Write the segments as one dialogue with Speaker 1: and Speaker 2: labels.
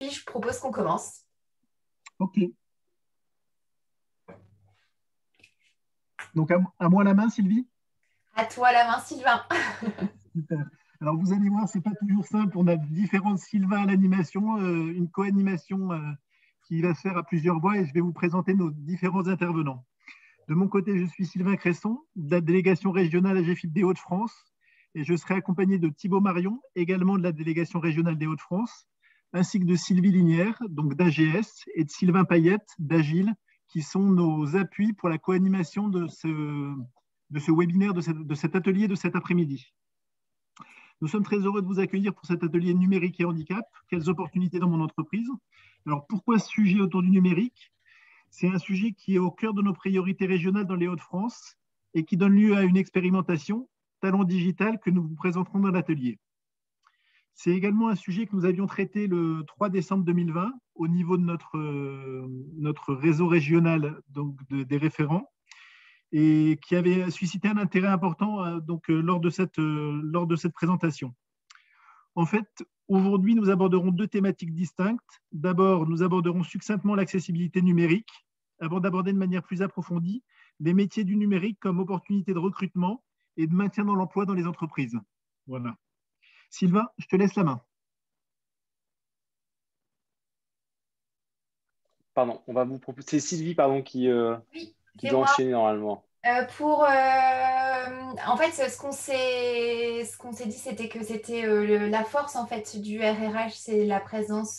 Speaker 1: je propose qu'on commence.
Speaker 2: Ok. Donc, à moi la main, Sylvie.
Speaker 1: À toi la main, Sylvain.
Speaker 2: Super. Alors, vous allez voir, ce n'est pas toujours simple. On a différents Sylvains à l'animation, une co-animation qui va se faire à plusieurs voix et je vais vous présenter nos différents intervenants. De mon côté, je suis Sylvain Cresson, de la délégation régionale AGEFIP des Hauts-de-France et je serai accompagné de Thibaut Marion, également de la délégation régionale des Hauts-de-France, ainsi que de Sylvie Linière, donc d'AGS, et de Sylvain Payette, d'Agile, qui sont nos appuis pour la co-animation de ce webinaire, de cet atelier de cet après-midi. Nous sommes très heureux de vous accueillir pour cet atelier numérique et handicap. Quelles opportunités dans mon entreprise? Alors, pourquoi ce sujet autour du numérique? C'est un sujet qui est au cœur de nos priorités régionales dans les Hauts-de-France et qui donne lieu à une expérimentation Talent Digital que nous vous présenterons dans l'atelier. C'est également un sujet que nous avions traité le 3 décembre 2020 au niveau de notre réseau régional donc des référents et qui avait suscité un intérêt important lors de cette présentation. En fait, aujourd'hui, nous aborderons deux thématiques distinctes. D'abord, nous aborderons succinctement l'accessibilité numérique, avant d'aborder de manière plus approfondie les métiers du numérique comme opportunité de recrutement et de maintien dans l'emploi dans les entreprises. Voilà. Sylvain, je te laisse la main.
Speaker 3: Pardon, on va vous proposer. C'est Sylvie, pardon, qui doit enchaîner normalement.
Speaker 1: En fait, ce qu'on s'est dit, c'était que c'était la force en fait du RRH, c'est la présence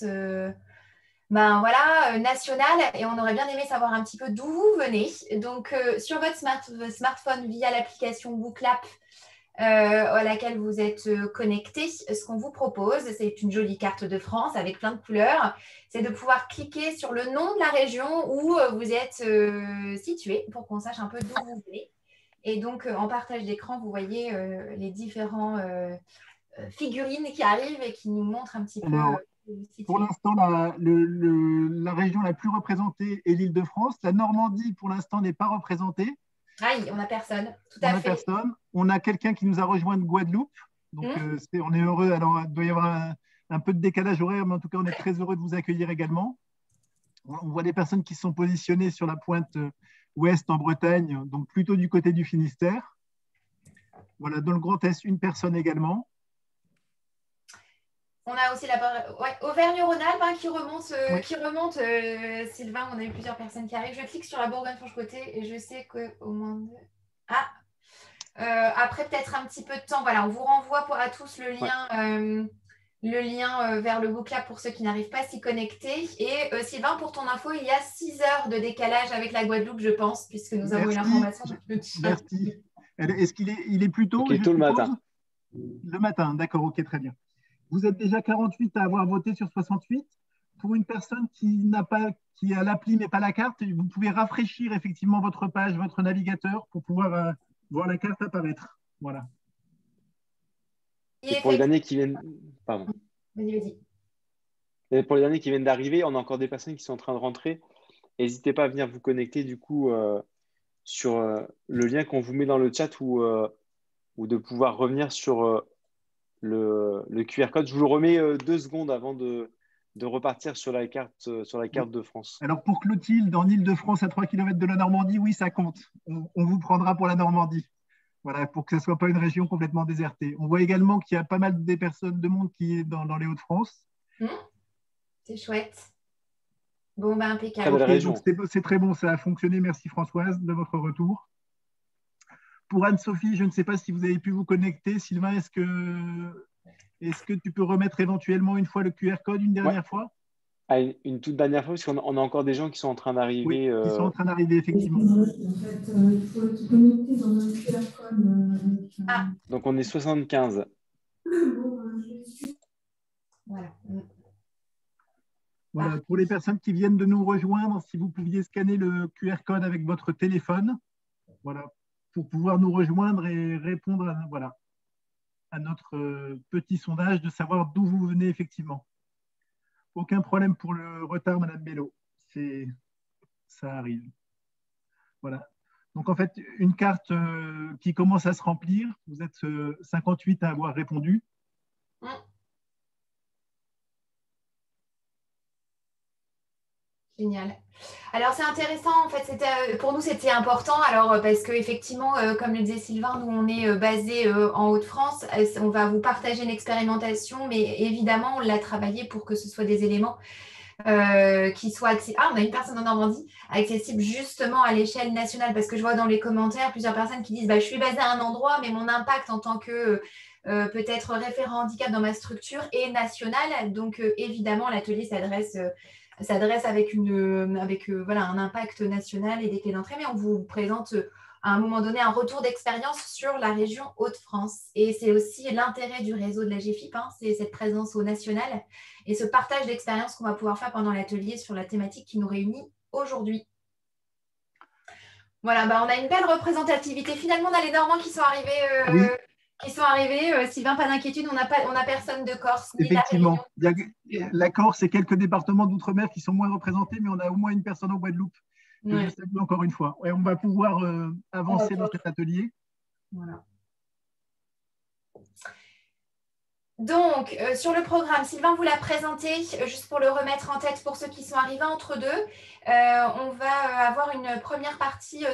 Speaker 1: nationale, et on aurait bien aimé savoir un petit peu d'où vous venez. Donc, sur votre smartphone via l'application Booklap, à laquelle vous êtes connecté, ce qu'on vous propose, c'est une jolie carte de France avec plein de couleurs. C'est de pouvoir cliquer sur le nom de la région où vous êtes situé pour qu'on sache un peu d'où vous venez. Et donc, en partage d'écran, vous voyez les différents figurines qui arrivent et qui nous montrent un petit peu.
Speaker 2: Pour l'instant, la région la plus représentée est l'Île-de-France. La Normandie, pour l'instant, n'est pas représentée.
Speaker 1: Aïe, on n'a personne. Tout à fait.
Speaker 2: Personne. On a quelqu'un qui nous a rejoint de Guadeloupe. Donc, on est heureux. Alors, il doit y avoir un peu de décalage horaire, mais en tout cas, on est très heureux de vous accueillir également. On voit des personnes qui sont positionnées sur la pointe ouest en Bretagne, donc plutôt du côté du Finistère. Voilà, dans le Grand Est, une personne également.
Speaker 1: On a aussi Auvergne-Rhône-Alpes qui remonte, Sylvain, on a eu plusieurs personnes qui arrivent. Je clique sur la Bourgogne-Franche-Comté et je sais qu'au moins après peut-être un petit peu de temps, voilà, on vous renvoie à tous le lien vers le Booklab pour ceux qui n'arrivent pas à s'y connecter. Et Sylvain, pour ton info, il y a 6 heures de décalage avec la Guadeloupe, je pense, puisque nous avons eu l'information.
Speaker 2: Merci. Est-ce qu'il est plus tôt?
Speaker 3: Okay, tôt le matin.
Speaker 2: Le matin, d'accord, ok, très bien. Vous êtes déjà 48 à avoir voté sur 68. Pour une personne qui a l'appli mais pas la carte, vous pouvez rafraîchir effectivement votre page, votre navigateur pour pouvoir voir la carte apparaître. Voilà.
Speaker 3: Et pour les derniers qui viennent, pardon.
Speaker 1: Vas-y.
Speaker 3: Et pour les derniers qui viennent d'arriver, on a encore des personnes qui sont en train de rentrer. N'hésitez pas à venir vous connecter du coup sur le lien qu'on vous met dans le chat ou de pouvoir revenir sur le QR code. Je vous le remets 2 secondes avant de repartir sur la carte de France.
Speaker 2: Alors pour Clotilde, en Île-de-France, à 3 km de la Normandie, oui, ça compte. On vous prendra pour la Normandie. Voilà, pour que ce ne soit pas une région complètement désertée. On voit également qu'il y a pas mal de personnes de monde qui est dans les Hauts-de-France.
Speaker 1: C'est chouette. Bon, impeccable.
Speaker 2: C'est très bon, ça a fonctionné. Merci Françoise de votre retour. Pour Anne-Sophie, je ne sais pas si vous avez pu vous connecter. Sylvain, est-ce que tu peux remettre éventuellement une fois le QR code une dernière fois?
Speaker 3: Une toute dernière fois, parce qu'on a encore des gens qui sont en train d'arriver.
Speaker 2: Oui, qui sont en train d'arriver, effectivement.
Speaker 4: En fait, il faut se connecter dans un QR code.
Speaker 3: Donc, on est 75.
Speaker 2: Voilà. Pour les personnes qui viennent de nous rejoindre, si vous pouviez scanner le QR code avec votre téléphone, voilà, pour pouvoir nous rejoindre et répondre à notre petit sondage de savoir d'où vous venez effectivement. Aucun problème pour le retard, Madame Bello. Ça arrive. Voilà. Donc, en fait, une carte qui commence à se remplir. Vous êtes 58 à avoir répondu.
Speaker 1: Génial. Alors, c'est intéressant, en fait, pour nous, c'était important. Alors, parce qu'effectivement, comme le disait Sylvain, nous, on est basé en Hauts-de-France. On va vous partager une expérimentation, mais évidemment, on l'a travaillé pour que ce soit des éléments qui soient accessibles. Ah, on a une personne en Normandie, accessible justement à l'échelle nationale, parce que je vois dans les commentaires plusieurs personnes qui disent, bah, je suis basée à un endroit, mais mon impact en tant que peut-être référent handicap dans ma structure est national. Donc, évidemment, l'atelier s'adresse avec voilà, un impact national et des clés d'entrée, mais on vous présente à un moment donné un retour d'expérience sur la région Hauts-de-France. Et c'est aussi l'intérêt du réseau de la GFIP, hein, c'est cette présence au national et ce partage d'expérience qu'on va pouvoir faire pendant l'atelier sur la thématique qui nous réunit aujourd'hui. Voilà, bah, on a une belle représentativité. Finalement, on a les Normands qui sont arrivés.
Speaker 2: Oui,
Speaker 1: Sylvain, pas d'inquiétude, on n'a personne de Corse ni de la Réunion.
Speaker 2: effectivement. La Corse et quelques départements d'outre-mer qui sont moins représentés, mais on a au moins une personne en Guadeloupe que je salue encore une fois. Et on va pouvoir avancer dans cet atelier.
Speaker 1: Voilà. Donc, sur le programme, Sylvain vous l'a présenté, juste pour le remettre en tête pour ceux qui sont arrivés entre deux. On va avoir une première partie.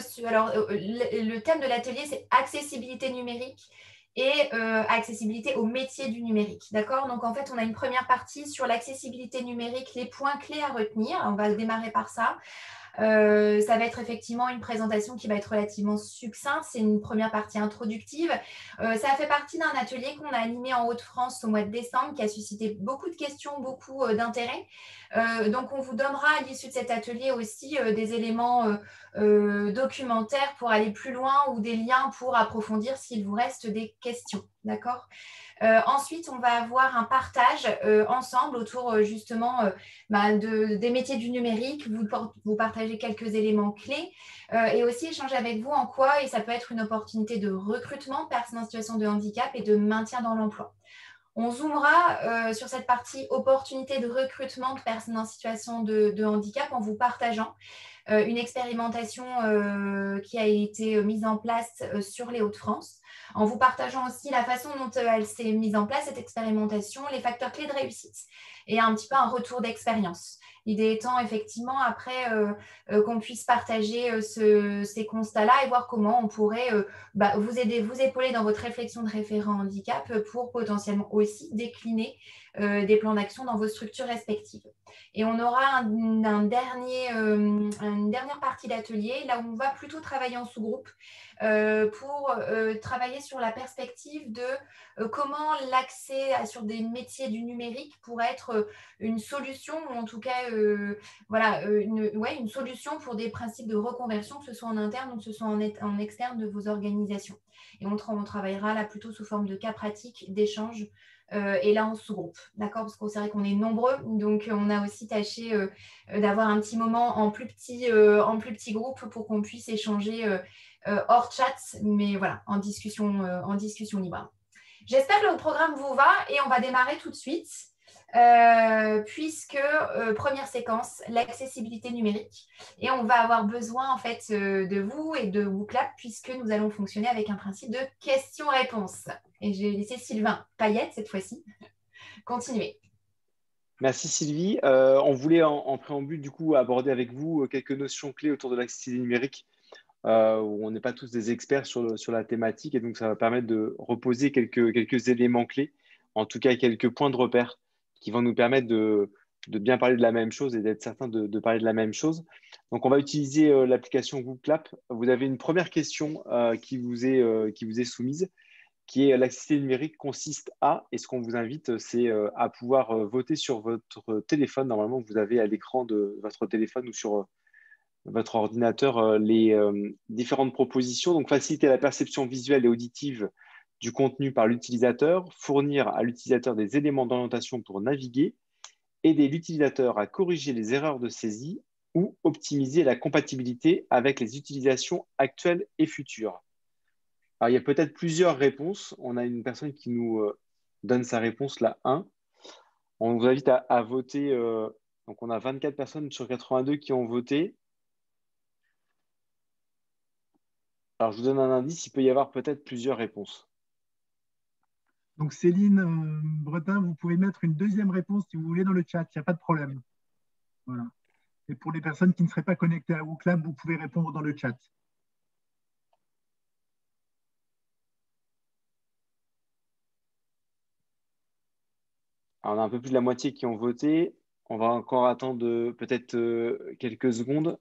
Speaker 1: Le thème de l'atelier, c'est accessibilité numérique et accessibilité au métier du numérique. D'accord? Donc, en fait, on a une première partie sur l'accessibilité numérique, les points clés à retenir. On va démarrer par ça. Ça va être effectivement une présentation qui va être relativement succincte. C'est une première partie introductive. Ça fait partie d'un atelier qu'on a animé en Hauts-de-France au mois de décembre qui a suscité beaucoup de questions, beaucoup d'intérêt. Donc, on vous donnera à l'issue de cet atelier aussi des éléments documentaires pour aller plus loin ou des liens pour approfondir s'il vous reste des questions. D'accord ? Ensuite, on va avoir un partage ensemble autour justement des métiers du numérique. Vous partagez quelques éléments clés et aussi échanger avec vous en quoi, et ça peut être une opportunité de recrutement de personnes en situation de handicap et de maintien dans l'emploi. On zoomera sur cette partie opportunité de recrutement de personnes en situation de handicap en vous partageant une expérimentation qui a été mise en place sur les Hauts-de-France, en vous partageant aussi la façon dont elle s'est mise en place, cette expérimentation, les facteurs clés de réussite et un petit peu un retour d'expérience. L'idée étant effectivement après qu'on puisse partager ces constats-là et voir comment on pourrait vous aider, vous épauler dans votre réflexion de référent handicap pour potentiellement aussi décliner des plans d'action dans vos structures respectives. Et on aura une dernière partie d'atelier, là où on va plutôt travailler en sous-groupe pour travailler sur la perspective de comment l'accès sur des métiers du numérique pourrait être une solution, ou en tout cas une solution pour des principes de reconversion, que ce soit en interne ou que ce soit en externe de vos organisations. Et on travaillera là plutôt sous forme de cas pratiques, d'échanges, et là en sous-groupe, d'accord? Parce que c'est vrai qu'on est nombreux, donc on a aussi tâché d'avoir un petit moment en plus petit groupe pour qu'on puisse échanger hors chat, mais voilà, en discussion libre. J'espère que le programme vous va et on va démarrer tout de suite. Puisque première séquence, l'accessibilité numérique. Et on va avoir besoin en fait de vous et de WooClap puisque nous allons fonctionner avec un principe de questions-réponses. Et je vais laisser Sylvain Payette cette fois-ci continuer.
Speaker 3: Merci Sylvie. On voulait en préambule du coup aborder avec vous quelques notions clés autour de l'accessibilité numérique où on n'est pas tous des experts sur la thématique et donc ça va permettre de reposer quelques éléments clés, en tout cas quelques points de repère qui vont nous permettre de bien parler de la même chose et d'être certain de parler de la même chose. Donc on va utiliser l'application WooClap. Vous avez une première question qui vous est soumise, qui est l'accessibilité numérique consiste à, et ce qu'on vous invite, c'est à pouvoir voter sur votre téléphone. Normalement, vous avez à l'écran de votre téléphone ou sur votre ordinateur les différentes propositions. Donc, faciliter la perception visuelle et auditive du contenu par l'utilisateur, fournir à l'utilisateur des éléments d'orientation pour naviguer, aider l'utilisateur à corriger les erreurs de saisie ou optimiser la compatibilité avec les utilisations actuelles et futures. Alors, il y a peut-être plusieurs réponses. On a une personne qui nous donne sa réponse, la 1. On vous invite à voter. Donc, on a 24 personnes sur 82 qui ont voté. Alors, je vous donne un indice, il peut y avoir peut-être plusieurs réponses.
Speaker 2: Donc, Céline Bretin, vous pouvez mettre une deuxième réponse si vous voulez dans le chat, il n'y a pas de problème. Voilà. Et pour les personnes qui ne seraient pas connectées à WooClap, vous pouvez répondre dans le chat.
Speaker 3: Alors, on a un peu plus de la moitié qui ont voté. On va encore attendre peut-être quelques secondes,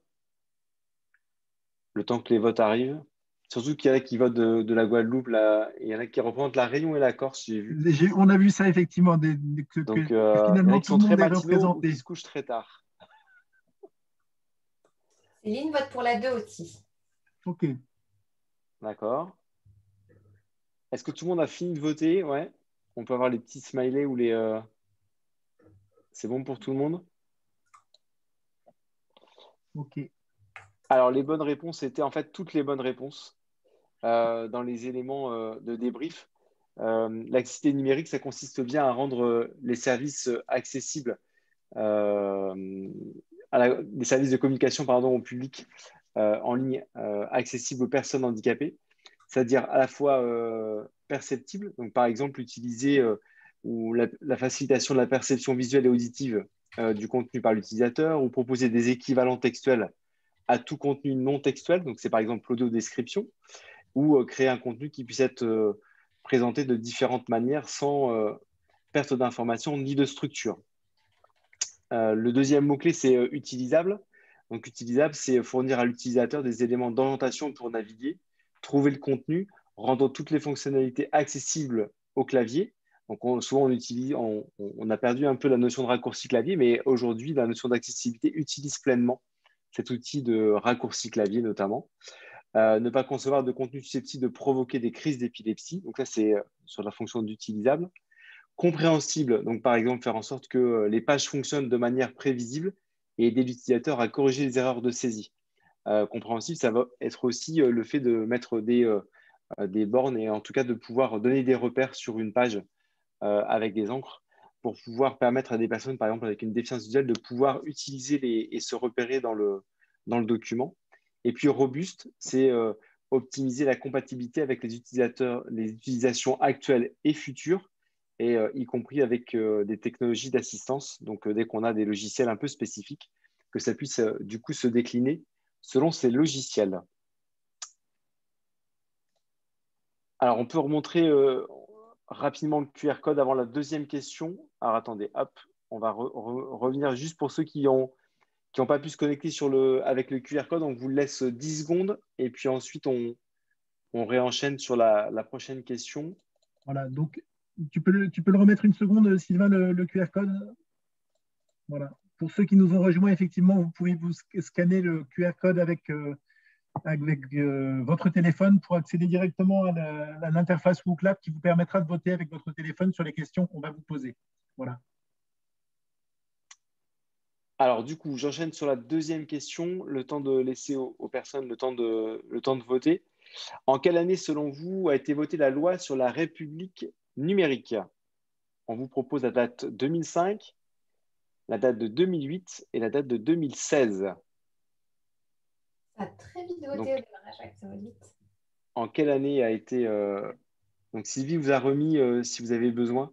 Speaker 3: le temps que les votes arrivent. Surtout qu'il y en a qui votent de la Guadeloupe, là. Il y en a qui représentent la Réunion et la Corse, j'ai vu.
Speaker 2: On a vu ça effectivement,
Speaker 3: Donc,
Speaker 2: que
Speaker 3: il y en a
Speaker 2: finalement
Speaker 3: qui
Speaker 2: tout
Speaker 3: sont
Speaker 2: le
Speaker 3: très
Speaker 2: monde est
Speaker 3: matinaux ou qui
Speaker 2: représenté.
Speaker 3: se couchent très tard.
Speaker 1: Céline vote pour la 2 aussi.
Speaker 2: Ok.
Speaker 3: D'accord. Est-ce que tout le monde a fini de voter? Ouais. On peut avoir les petits smileys ou les… C'est bon pour tout le monde?
Speaker 2: Ok.
Speaker 3: Alors, les bonnes réponses étaient en fait toutes les bonnes réponses dans les éléments de débrief. L'accessibilité numérique, ça consiste bien à rendre les services accessibles, les services de communication pardon, au public en ligne accessibles aux personnes handicapées, c'est-à-dire à la fois perceptibles, donc par exemple utiliser ou la facilitation de la perception visuelle et auditive du contenu par l'utilisateur, ou proposer des équivalents textuels à tout contenu non textuel, donc c'est par exemple l'audio-description, ou créer un contenu qui puisse être présenté de différentes manières sans perte d'information ni de structure. Le deuxième mot-clé, c'est utilisable. Donc, utilisable, c'est fournir à l'utilisateur des éléments d'orientation pour naviguer, trouver le contenu, rendant toutes les fonctionnalités accessibles au clavier. Donc, souvent, on a perdu un peu la notion de raccourci clavier, mais aujourd'hui, la notion d'accessibilité utilise pleinement cet outil de raccourci clavier notamment. Ne pas concevoir de contenu susceptible de provoquer des crises d'épilepsie. Donc, ça, c'est sur la fonction d'utilisable. Compréhensible, donc par exemple faire en sorte que les pages fonctionnent de manière prévisible et aider l'utilisateur à corriger les erreurs de saisie. Compréhensible, ça va être aussi le fait de mettre des bornes et en tout cas de pouvoir donner des repères sur une page avec des encres pour pouvoir permettre à des personnes, par exemple avec une déficience visuelle, de pouvoir utiliser et se repérer dans le document. Et puis robuste, c'est optimiser la compatibilité avec les utilisations actuelles et futures, et y compris avec des technologies d'assistance. Donc, dès qu'on a des logiciels un peu spécifiques, que ça puisse du coup se décliner selon ces logiciels. Alors, on peut remontrer rapidement le QR code avant la deuxième question. Alors, attendez, hop, on va revenir juste pour ceux qui n'ont pas pu se connecter avec le QR code. On vous laisse 10 secondes et puis ensuite, on réenchaîne sur la prochaine question.
Speaker 2: Voilà, donc tu peux le remettre une seconde, Sylvain, le QR code. Voilà. Pour ceux qui nous ont rejoints, effectivement, vous pouvez vous scanner le QR code avec votre téléphone pour accéder directement à l'interface WooClap qui vous permettra de voter avec votre téléphone sur les questions qu'on va vous poser. Voilà.
Speaker 3: Alors, du coup, j'enchaîne sur la deuxième question, le temps de laisser aux personnes le temps de voter. En quelle année, selon vous, a été votée la loi sur la République numérique? On vous propose la date 2005, la date de 2008 et la date de 2016.
Speaker 1: Ça a très vite voté au démarrage, ça va vite.
Speaker 3: En quelle année a été… Donc, Sylvie vous a remis, si vous avez besoin,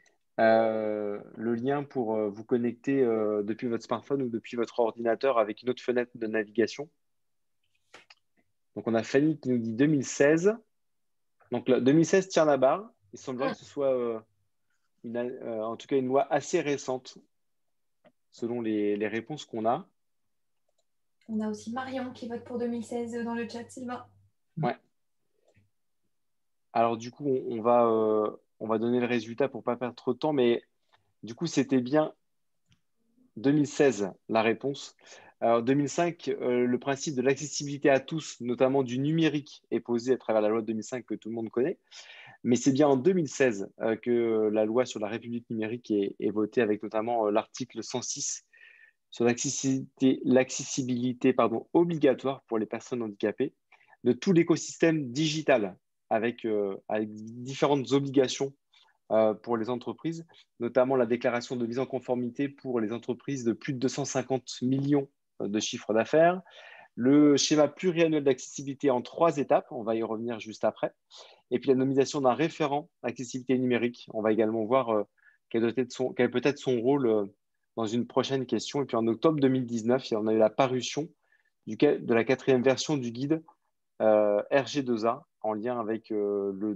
Speaker 3: le lien pour vous connecter depuis votre smartphone ou depuis votre ordinateur avec une autre fenêtre de navigation. Donc, on a Fanny qui nous dit 2016. Donc, 2016 tient la barre. Il semblerait que ce soit en tout cas une loi assez récente selon les réponses qu'on a.
Speaker 1: On a aussi Marion qui vote pour 2016 dans le chat, Sylvain.
Speaker 3: Ouais. Alors, du coup, on va donner le résultat pour ne pas perdre trop de temps, mais du coup, c'était bien 2016 la réponse. Alors, 2005, le principe de l'accessibilité à tous, notamment du numérique, est posé à travers la loi de 2005 que tout le monde connaît. Mais c'est bien en 2016 que la loi sur la République numérique est votée, avec notamment l'article 106 sur l'accessibilité obligatoire pour les personnes handicapées de tout l'écosystème digital, avec différentes obligations pour les entreprises, notamment la déclaration de mise en conformité pour les entreprises de plus de 250 millions de chiffre d'affaires, le schéma pluriannuel d'accessibilité en 3 étapes, on va y revenir juste après, et puis la nomination d'un référent accessibilité numérique. On va également voir quel peut être son rôle dans une prochaine question. Et puis en octobre 2019, on a eu la parution de la 4e version du guide RG2A en lien avec le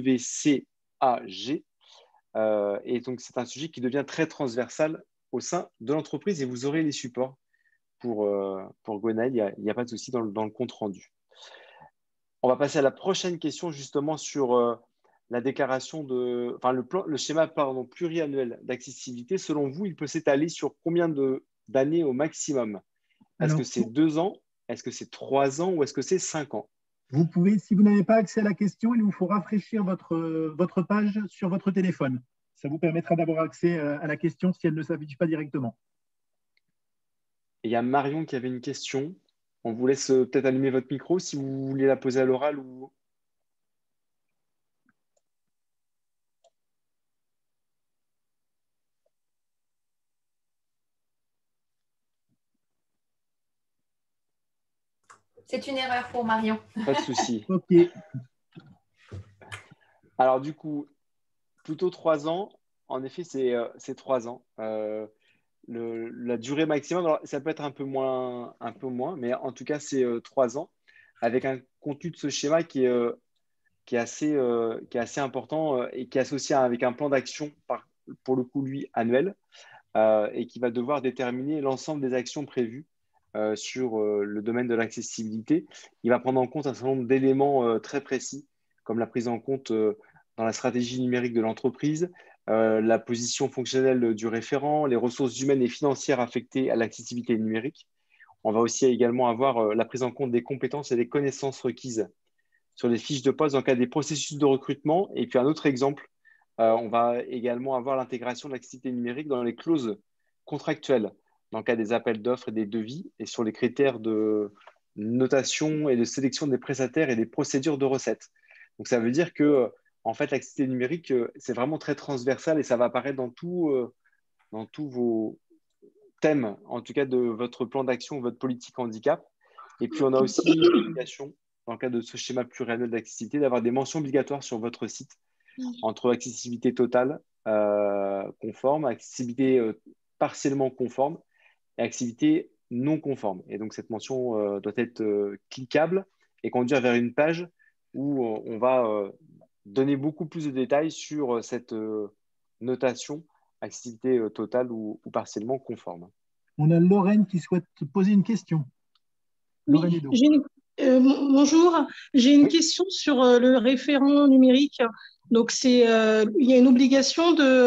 Speaker 3: WCAG. Et donc, c'est un sujet qui devient très transversal au sein de l'entreprise et vous aurez les supports pour Gwenaël. Il n'y a pas de souci dans le compte rendu. On va passer à la prochaine question justement sur la déclaration le schéma pluriannuel d'accessibilité. Selon vous, il peut s'étaler sur combien d'années au maximum? Est-ce que c'est 2 ans? Est-ce que c'est 3 ans ou est-ce que c'est 5 ans?
Speaker 2: Vous pouvez, si vous n'avez pas accès à la question, il vous faut rafraîchir votre page sur votre téléphone. Ça vous permettra d'avoir accès à la question si elle ne s'affiche pas directement.
Speaker 3: Il y a Marion qui avait une question. On vous laisse peut-être allumer votre micro si vous voulez la poser à l'oral ou…
Speaker 1: C'est une erreur pour Marion.
Speaker 3: Pas de souci.
Speaker 2: OK.
Speaker 3: Alors du coup, plutôt 3 ans. En effet, c'est 3 ans. La durée maximum, alors, ça peut être un peu moins, mais en tout cas, c'est 3 ans, avec un contenu de ce schéma qui est assez important et qui est associé avec un plan d'action, pour le coup, lui, annuel, et qui va devoir déterminer l'ensemble des actions prévues sur le domaine de l'accessibilité. Il va prendre en compte un certain nombre d'éléments très précis, comme la prise en compte dans la stratégie numérique de l'entreprise, la position fonctionnelle du référent, les ressources humaines et financières affectées à l'accessibilité numérique. On va aussi également avoir la prise en compte des compétences et des connaissances requises sur les fiches de poste dans le cadre des processus de recrutement. Et puis un autre exemple, on va également avoir l'intégration de l'accessibilité numérique dans les clauses contractuelles, dans le cas des appels d'offres et des devis, et sur les critères de notation et de sélection des prestataires et des procédures de recettes. Donc ça veut dire que en fait, l'accessibilité numérique, c'est vraiment très transversal et ça va apparaître dans tous vos thèmes, en tout cas de votre plan d'action, votre politique handicap. Et puis, on a aussi l'obligation, dans le cadre de ce schéma pluriannuel d'accessibilité, d'avoir des mentions obligatoires sur votre site entre accessibilité totale conforme, accessibilité partiellement conforme et accessibilité non conforme. Et donc, cette mention doit être cliquable et conduire vers une page où on va donner beaucoup plus de détails sur cette notation accessibilité totale ou partiellement conforme.
Speaker 2: On a Lorraine qui souhaite poser une question.
Speaker 4: Oui, bonjour, j'ai une question sur le référent numérique. Donc, il y a une obligation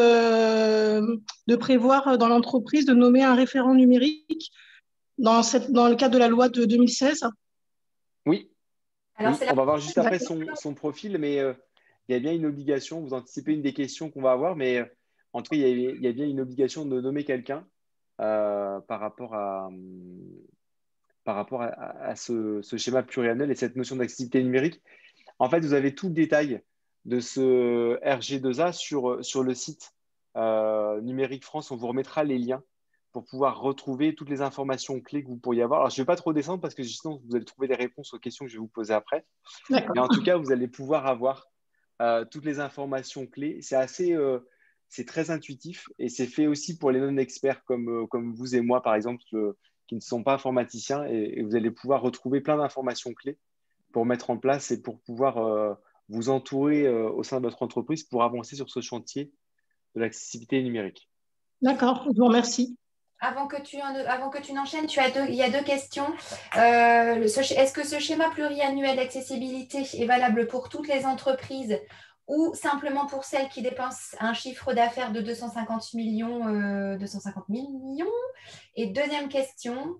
Speaker 4: de prévoir dans l'entreprise de nommer un référent numérique dans le cadre de la loi de 2016.
Speaker 3: Oui.
Speaker 1: Alors,
Speaker 3: oui. On va voir juste après son profil, mais il y a bien une obligation. Vous anticipez une des questions qu'on va avoir, mais en tout cas, il y a bien une obligation de nommer quelqu'un par rapport à ce schéma pluriannuel et cette notion d'accessibilité numérique. En fait, vous avez tout le détail de ce RG2A sur le site Numérique France. On vous remettra les liens pour pouvoir retrouver toutes les informations clés que vous pourriez avoir. Alors, je ne vais pas trop descendre parce que sinon, vous allez trouver des réponses aux questions que je vais vous poser après. Mais en tout cas, vous allez pouvoir avoir toutes les informations clés. C'est très intuitif et c'est fait aussi pour les non-experts comme vous et moi, par exemple, qui ne sont pas informaticiens. Et vous allez pouvoir retrouver plein d'informations clés pour mettre en place et pour pouvoir vous entourer au sein de votre entreprise pour avancer sur ce chantier de l'accessibilité numérique.
Speaker 4: D'accord, je vous remercie.
Speaker 1: Avant que tu n'enchaînes, il y a 2 questions. Est-ce que ce schéma pluriannuel d'accessibilité est valable pour toutes les entreprises ou simplement pour celles qui dépensent un chiffre d'affaires de 250 millions? Et deuxième question,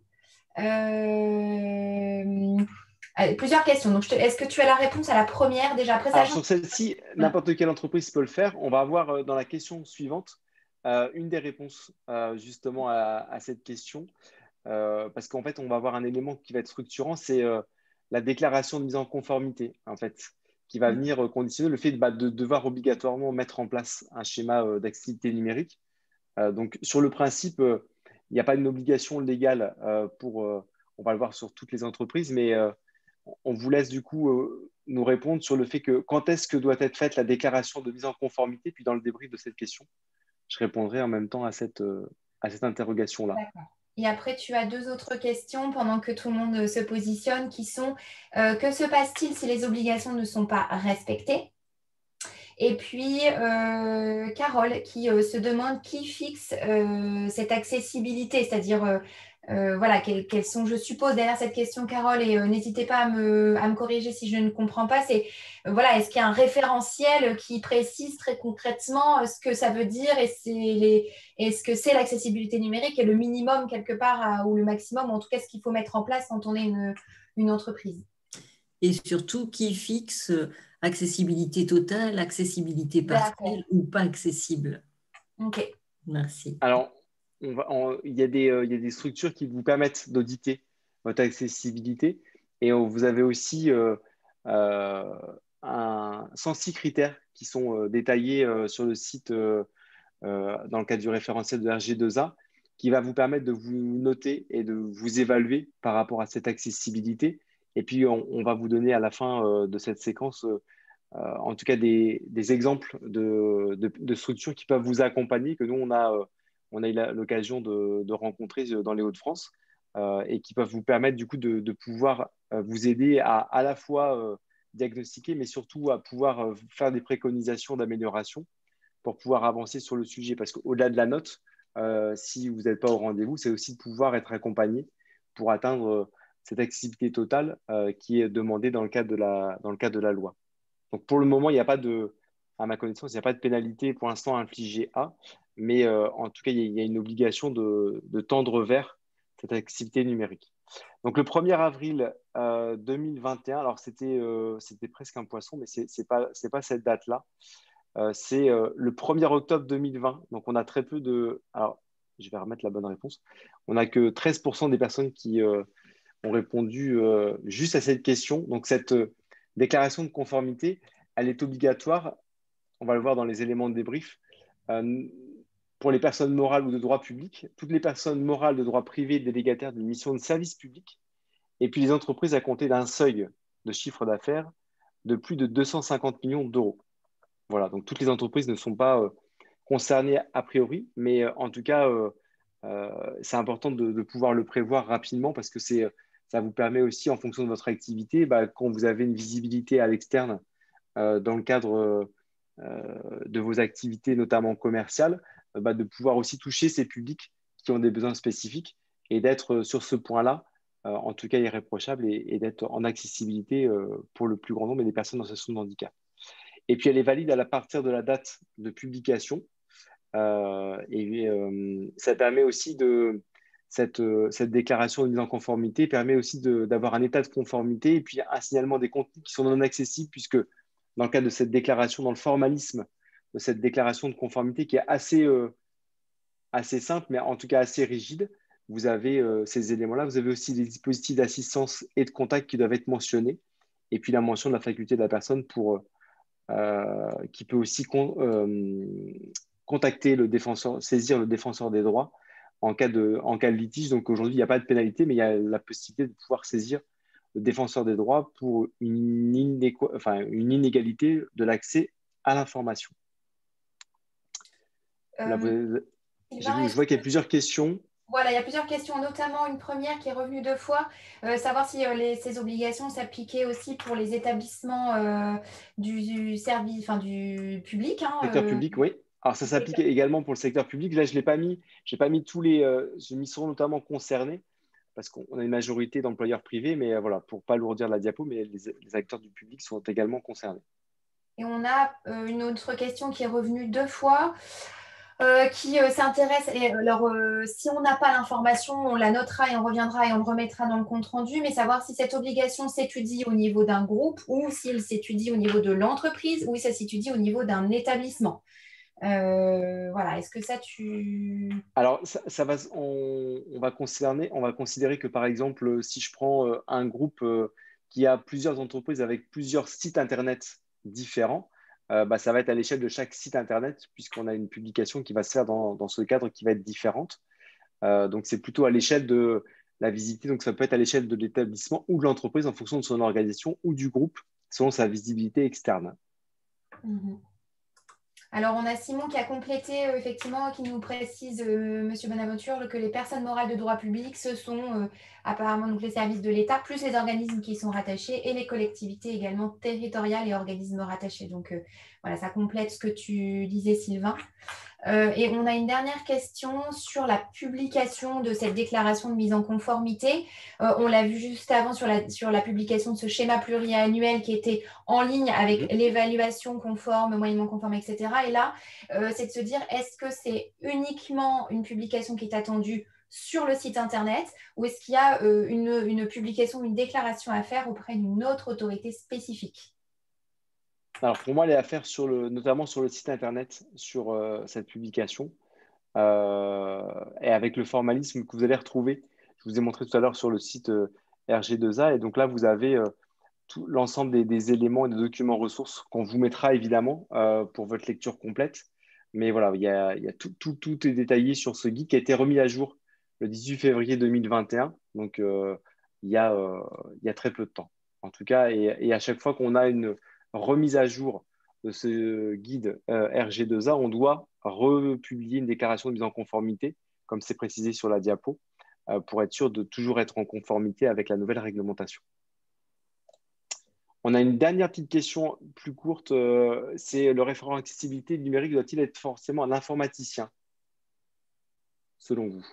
Speaker 1: plusieurs questions. Donc, est-ce que tu as la réponse à la première déjà? Après,
Speaker 3: alors, sur celle-ci, n'importe quelle entreprise peut le faire. On va avoir dans la question suivante une des réponses justement à cette question. Parce qu'en fait, on va avoir un élément qui va être structurant, c'est la déclaration de mise en conformité, en fait, qui va venir conditionner le fait de devoir obligatoirement mettre en place un schéma d'accessibilité numérique. Donc, sur le principe, il n'y a pas une obligation légale on va le voir sur toutes les entreprises, mais on vous laisse du coup nous répondre sur le fait que quand est-ce que doit être faite la déclaration de mise en conformité, puis dans le débrief de cette question, je répondrai en même temps à cette à cette interrogation-là.
Speaker 1: D'accord. Et après, tu as 2 autres questions pendant que tout le monde se positionne qui sont que se passe-t-il si les obligations ne sont pas respectées? Et puis, Carole qui se demande qui fixe cette accessibilité, c'est-à-dire, voilà, quels sont, je suppose, derrière cette question, Carole, et n'hésitez pas à me corriger si je ne comprends pas, c'est, voilà, est-ce qu'il y a un référentiel qui précise très concrètement ce que ça veut dire et est-ce que c'est l'accessibilité numérique et le minimum quelque part, ou le maximum, en tout cas, ce qu'il faut mettre en place quand on est une entreprise?
Speaker 5: Et surtout, qui fixe accessibilité totale, accessibilité partielle ou pas accessible.
Speaker 1: Ok.
Speaker 5: Merci.
Speaker 3: Alors, il y a des structures qui vous permettent d'auditer votre accessibilité et vous avez aussi 106 critères qui sont détaillés sur le site dans le cadre du référentiel de RG2A qui va vous permettre de vous noter et de vous évaluer par rapport à cette accessibilité. Et puis, on va vous donner à la fin de cette séquence, en tout cas, des exemples de structures qui peuvent vous accompagner, que nous, on a eu l'occasion de rencontrer dans les Hauts-de-France et qui peuvent vous permettre, du coup, de pouvoir vous aider à la fois diagnostiquer, mais surtout à pouvoir faire des préconisations d'amélioration pour pouvoir avancer sur le sujet. Parce qu'au-delà de la note, si vous n'êtes pas au rendez-vous, c'est aussi de pouvoir être accompagné pour atteindre cette accessibilité totale qui est demandée dans le cadre de la loi. Donc, pour le moment, il n'y a pas à ma connaissance, il n'y a pas de pénalité pour l'instant infligée mais en tout cas, il y a une obligation de tendre vers cette accessibilité numérique. Donc, le 1er avril 2021, alors c'était presque un poisson, mais ce n'est pas cette date-là. C'est le 1er octobre 2020. Donc, on a très peu de… Alors, je vais remettre la bonne réponse. On n'a que 13% des personnes qui ont répondu juste à cette question. Donc, cette déclaration de conformité, elle est obligatoire. On va le voir dans les éléments de débrief. Pour les personnes morales ou de droit public, toutes les personnes morales de droit privé délégataires d'une mission de service public, et puis les entreprises à compter d'un seuil de chiffre d'affaires de plus de 250 millions d'euros. Voilà, donc toutes les entreprises ne sont pas concernées a priori, mais en tout cas, c'est important de pouvoir le prévoir rapidement parce que ça vous permet aussi, en fonction de votre activité, quand vous avez une visibilité à l'externe dans le cadre de vos activités, notamment commerciales, de pouvoir aussi toucher ces publics qui ont des besoins spécifiques et d'être sur ce point-là, en tout cas irréprochable, et d'être en accessibilité pour le plus grand nombre des personnes en situation de handicap. Et puis, elle est valide à partir de la date de publication. Ça permet aussi cette déclaration de mise en conformité permet aussi d'avoir un état de conformité et puis un signalement des contenus qui sont non accessibles, puisque dans le cadre de cette déclaration, dans le formalisme de cette déclaration de conformité qui est assez simple, mais en tout cas assez rigide, vous avez ces éléments-là. Vous avez aussi des dispositifs d'assistance et de contact qui doivent être mentionnés. Et puis la mention de la faculté de la personne qui peut aussi contacter le défenseur, saisir le défenseur des droits en cas de litige. Donc aujourd'hui, il n'y a pas de pénalité, mais il y a la possibilité de pouvoir saisir le défenseur des droits pour une inégalité de l'accès à l'information. Je vois qu'il y a plusieurs questions.
Speaker 1: Voilà, il y a plusieurs questions, notamment une première qui est revenue 2 fois, savoir si ces obligations s'appliquaient aussi pour les établissements du service, du public.
Speaker 3: Secteur public, oui. Alors, ça s'applique également pour le secteur public. Là, je n'ai pas mis tous les… j'ai mis sont notamment concernés parce qu'on a une majorité d'employeurs privés, mais voilà, pour ne pas alourdir la diapo, mais les acteurs du public sont également concernés.
Speaker 1: Et on a une autre question qui est revenue 2 fois. Qui s'intéresse. Alors, si on n'a pas l'information, on la notera et on reviendra et on le remettra dans le compte-rendu, mais savoir si cette obligation s'étudie au niveau d'un groupe ou s'il s'étudie au niveau de l'entreprise ou si ça s'étudie au niveau d'un établissement. Voilà, est-ce que ça tu…
Speaker 3: Alors, on va considérer que, par exemple, si je prends un groupe qui a plusieurs entreprises avec plusieurs sites Internet différents, ça va être à l'échelle de chaque site Internet, puisqu'on a une publication qui va se faire dans ce cadre qui va être différente. Donc, c'est plutôt à l'échelle de la visibilité. Donc, ça peut être à l'échelle de l'établissement ou de l'entreprise en fonction de son organisation ou du groupe, selon sa visibilité externe.
Speaker 1: Alors, on a Simon qui a complété, effectivement, qui nous précise, Monsieur Bonaventure, que les personnes morales de droit public, ce sont apparemment donc, les services de l'État, plus les organismes qui y sont rattachés et les collectivités également territoriales et organismes rattachés. Donc, voilà, ça complète ce que tu disais, Sylvain. Et on a une dernière question sur la publication de cette déclaration de mise en conformité. On l'a vu juste avant sur la publication de ce schéma pluriannuel qui était en ligne avec l'évaluation conforme, moyennement conforme, etc. Et là, c'est de se dire, est-ce que c'est uniquement une publication qui est attendue sur le site Internet ou est-ce qu'il y a une publication, une déclaration à faire auprès d'une autre autorité spécifique?
Speaker 3: Alors, pour moi, elle est à faire notamment sur le site Internet, sur cette publication, et avec le formalisme que vous allez retrouver. Je vous ai montré tout à l'heure sur le site RG2A. Et donc là, vous avez l'ensemble des éléments et des documents ressources qu'on vous mettra évidemment pour votre lecture complète. Mais voilà, il y a tout est détaillé sur ce guide qui a été remis à jour le 18 février 2021. Donc, il y a très peu de temps. En tout cas, et à chaque fois qu'on a une remise à jour de ce guide RG2A, on doit republier une déclaration de mise en conformité, comme c'est précisé sur la diapo, pour être sûr de toujours être en conformité avec la nouvelle réglementation. On a une dernière petite question plus courte, c'est le référent accessibilité numérique doit-il être forcément un informaticien, selon vous?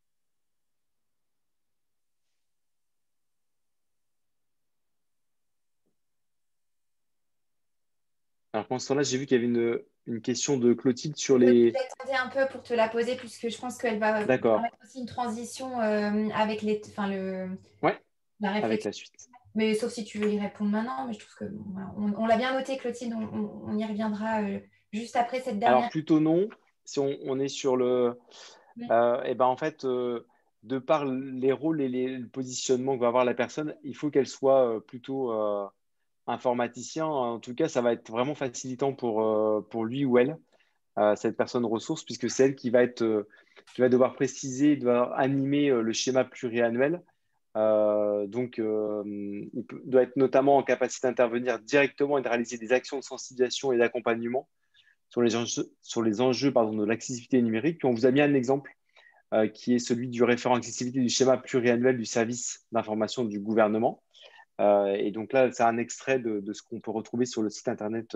Speaker 3: Alors, pendant ce temps-là, j'ai vu qu'il y avait une question de Clotilde sur les…
Speaker 1: J'attendais un peu pour te la poser puisque je pense qu'elle va permettre aussi une transition avec la réflexion.
Speaker 3: Avec la suite.
Speaker 1: Mais sauf si tu veux y répondre maintenant, mais je trouve que voilà, on l'a bien noté, Clotilde, on y reviendra juste après cette dernière.
Speaker 3: Alors, plutôt non. Si on est sur le… et ben en fait, de par les rôles et le positionnement que va avoir la personne, il faut qu'elle soit plutôt… informaticien, en tout cas, ça va être vraiment facilitant pour lui ou elle, cette personne ressource, puisque c'est elle qui va devoir préciser, devoir animer le schéma pluriannuel. Donc, il doit être notamment en capacité d'intervenir directement et de réaliser des actions de sensibilisation et d'accompagnement sur les enjeux de l'accessibilité numérique. Puis on vous a mis un exemple qui est celui du référent accessibilité du schéma pluriannuel du service d'information du gouvernement. Et donc là, c'est un extrait de ce qu'on peut retrouver sur le site internet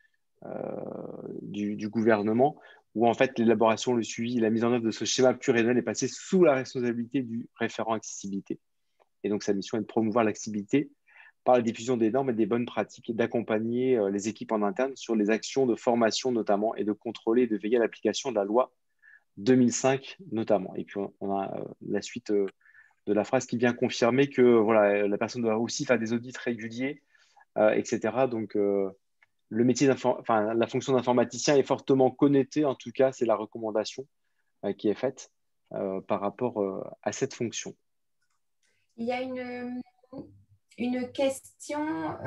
Speaker 3: du gouvernement, où en fait l'élaboration, le suivi et la mise en œuvre de ce schéma pluriannuel est passé sous la responsabilité du référent accessibilité. Et donc sa mission est de promouvoir l'accessibilité par la diffusion des normes et des bonnes pratiques et d'accompagner les équipes en interne sur les actions de formation notamment et de contrôler et de veiller à l'application de la loi 2005 notamment. Et puis on a la suite de la phrase qui vient confirmer que voilà, la personne doit aussi faire des audits réguliers, etc. Donc, le métier la fonction d'informaticien est fortement connotée, en tout cas, c'est la recommandation qui est faite par rapport à cette fonction.
Speaker 1: Il y a une question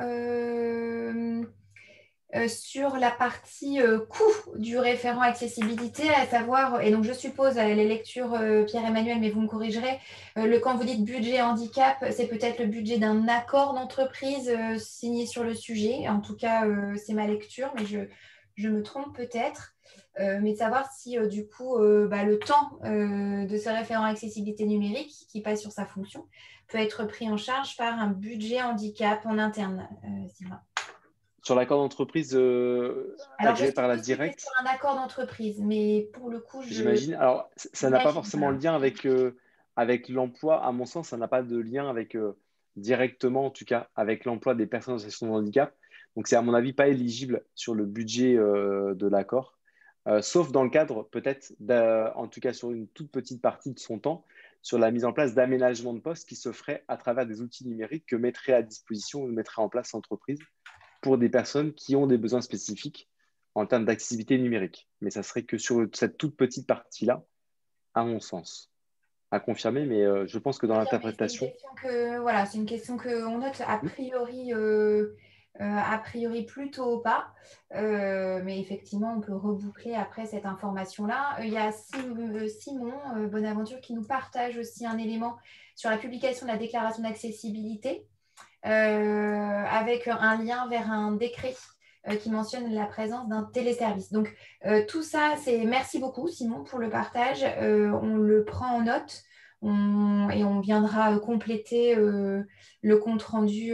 Speaker 1: sur la partie coût du référent accessibilité, à savoir, et donc je suppose à les lectures Pierre-Emmanuel, mais vous me corrigerez, quand vous dites budget handicap, c'est peut-être le budget d'un accord d'entreprise signé sur le sujet. En tout cas, c'est ma lecture, mais je me trompe peut-être. Mais de savoir si du coup le temps de ce référent accessibilité numérique qui passe sur sa fonction peut être pris en charge par un budget handicap en interne, Sylvain.
Speaker 3: Sur l'accord d'entreprise agréé par la directe.
Speaker 1: Sur un accord d'entreprise, mais pour le coup,
Speaker 3: j'imagine. Alors, ça n'a pas forcément lien avec l'emploi. À mon sens, ça n'a pas de lien avec directement, en tout cas, avec l'emploi des personnes en situation de handicap. Donc, c'est à mon avis pas éligible sur le budget de l'accord, sauf dans le cadre peut-être, en tout cas sur une toute petite partie de son temps, sur la mise en place d'aménagements de postes qui se ferait à travers des outils numériques que mettrait à disposition ou mettrait en place l'entreprise pour des personnes qui ont des besoins spécifiques en termes d'accessibilité numérique. Mais ça serait que sur cette toute petite partie-là, à mon sens. À confirmer, mais je pense que dans l'interprétation…
Speaker 1: C'est une question qu'on note a priori plutôt pas. Mais effectivement, on peut reboucler après cette information-là. Il y a Simon Bonaventure qui nous partage aussi un élément sur la publication de la déclaration d'accessibilité avec un lien vers un décret qui mentionne la présence d'un téléservice. Donc, tout ça, merci beaucoup, Simon, pour le partage. On le prend en note et on viendra compléter le compte rendu.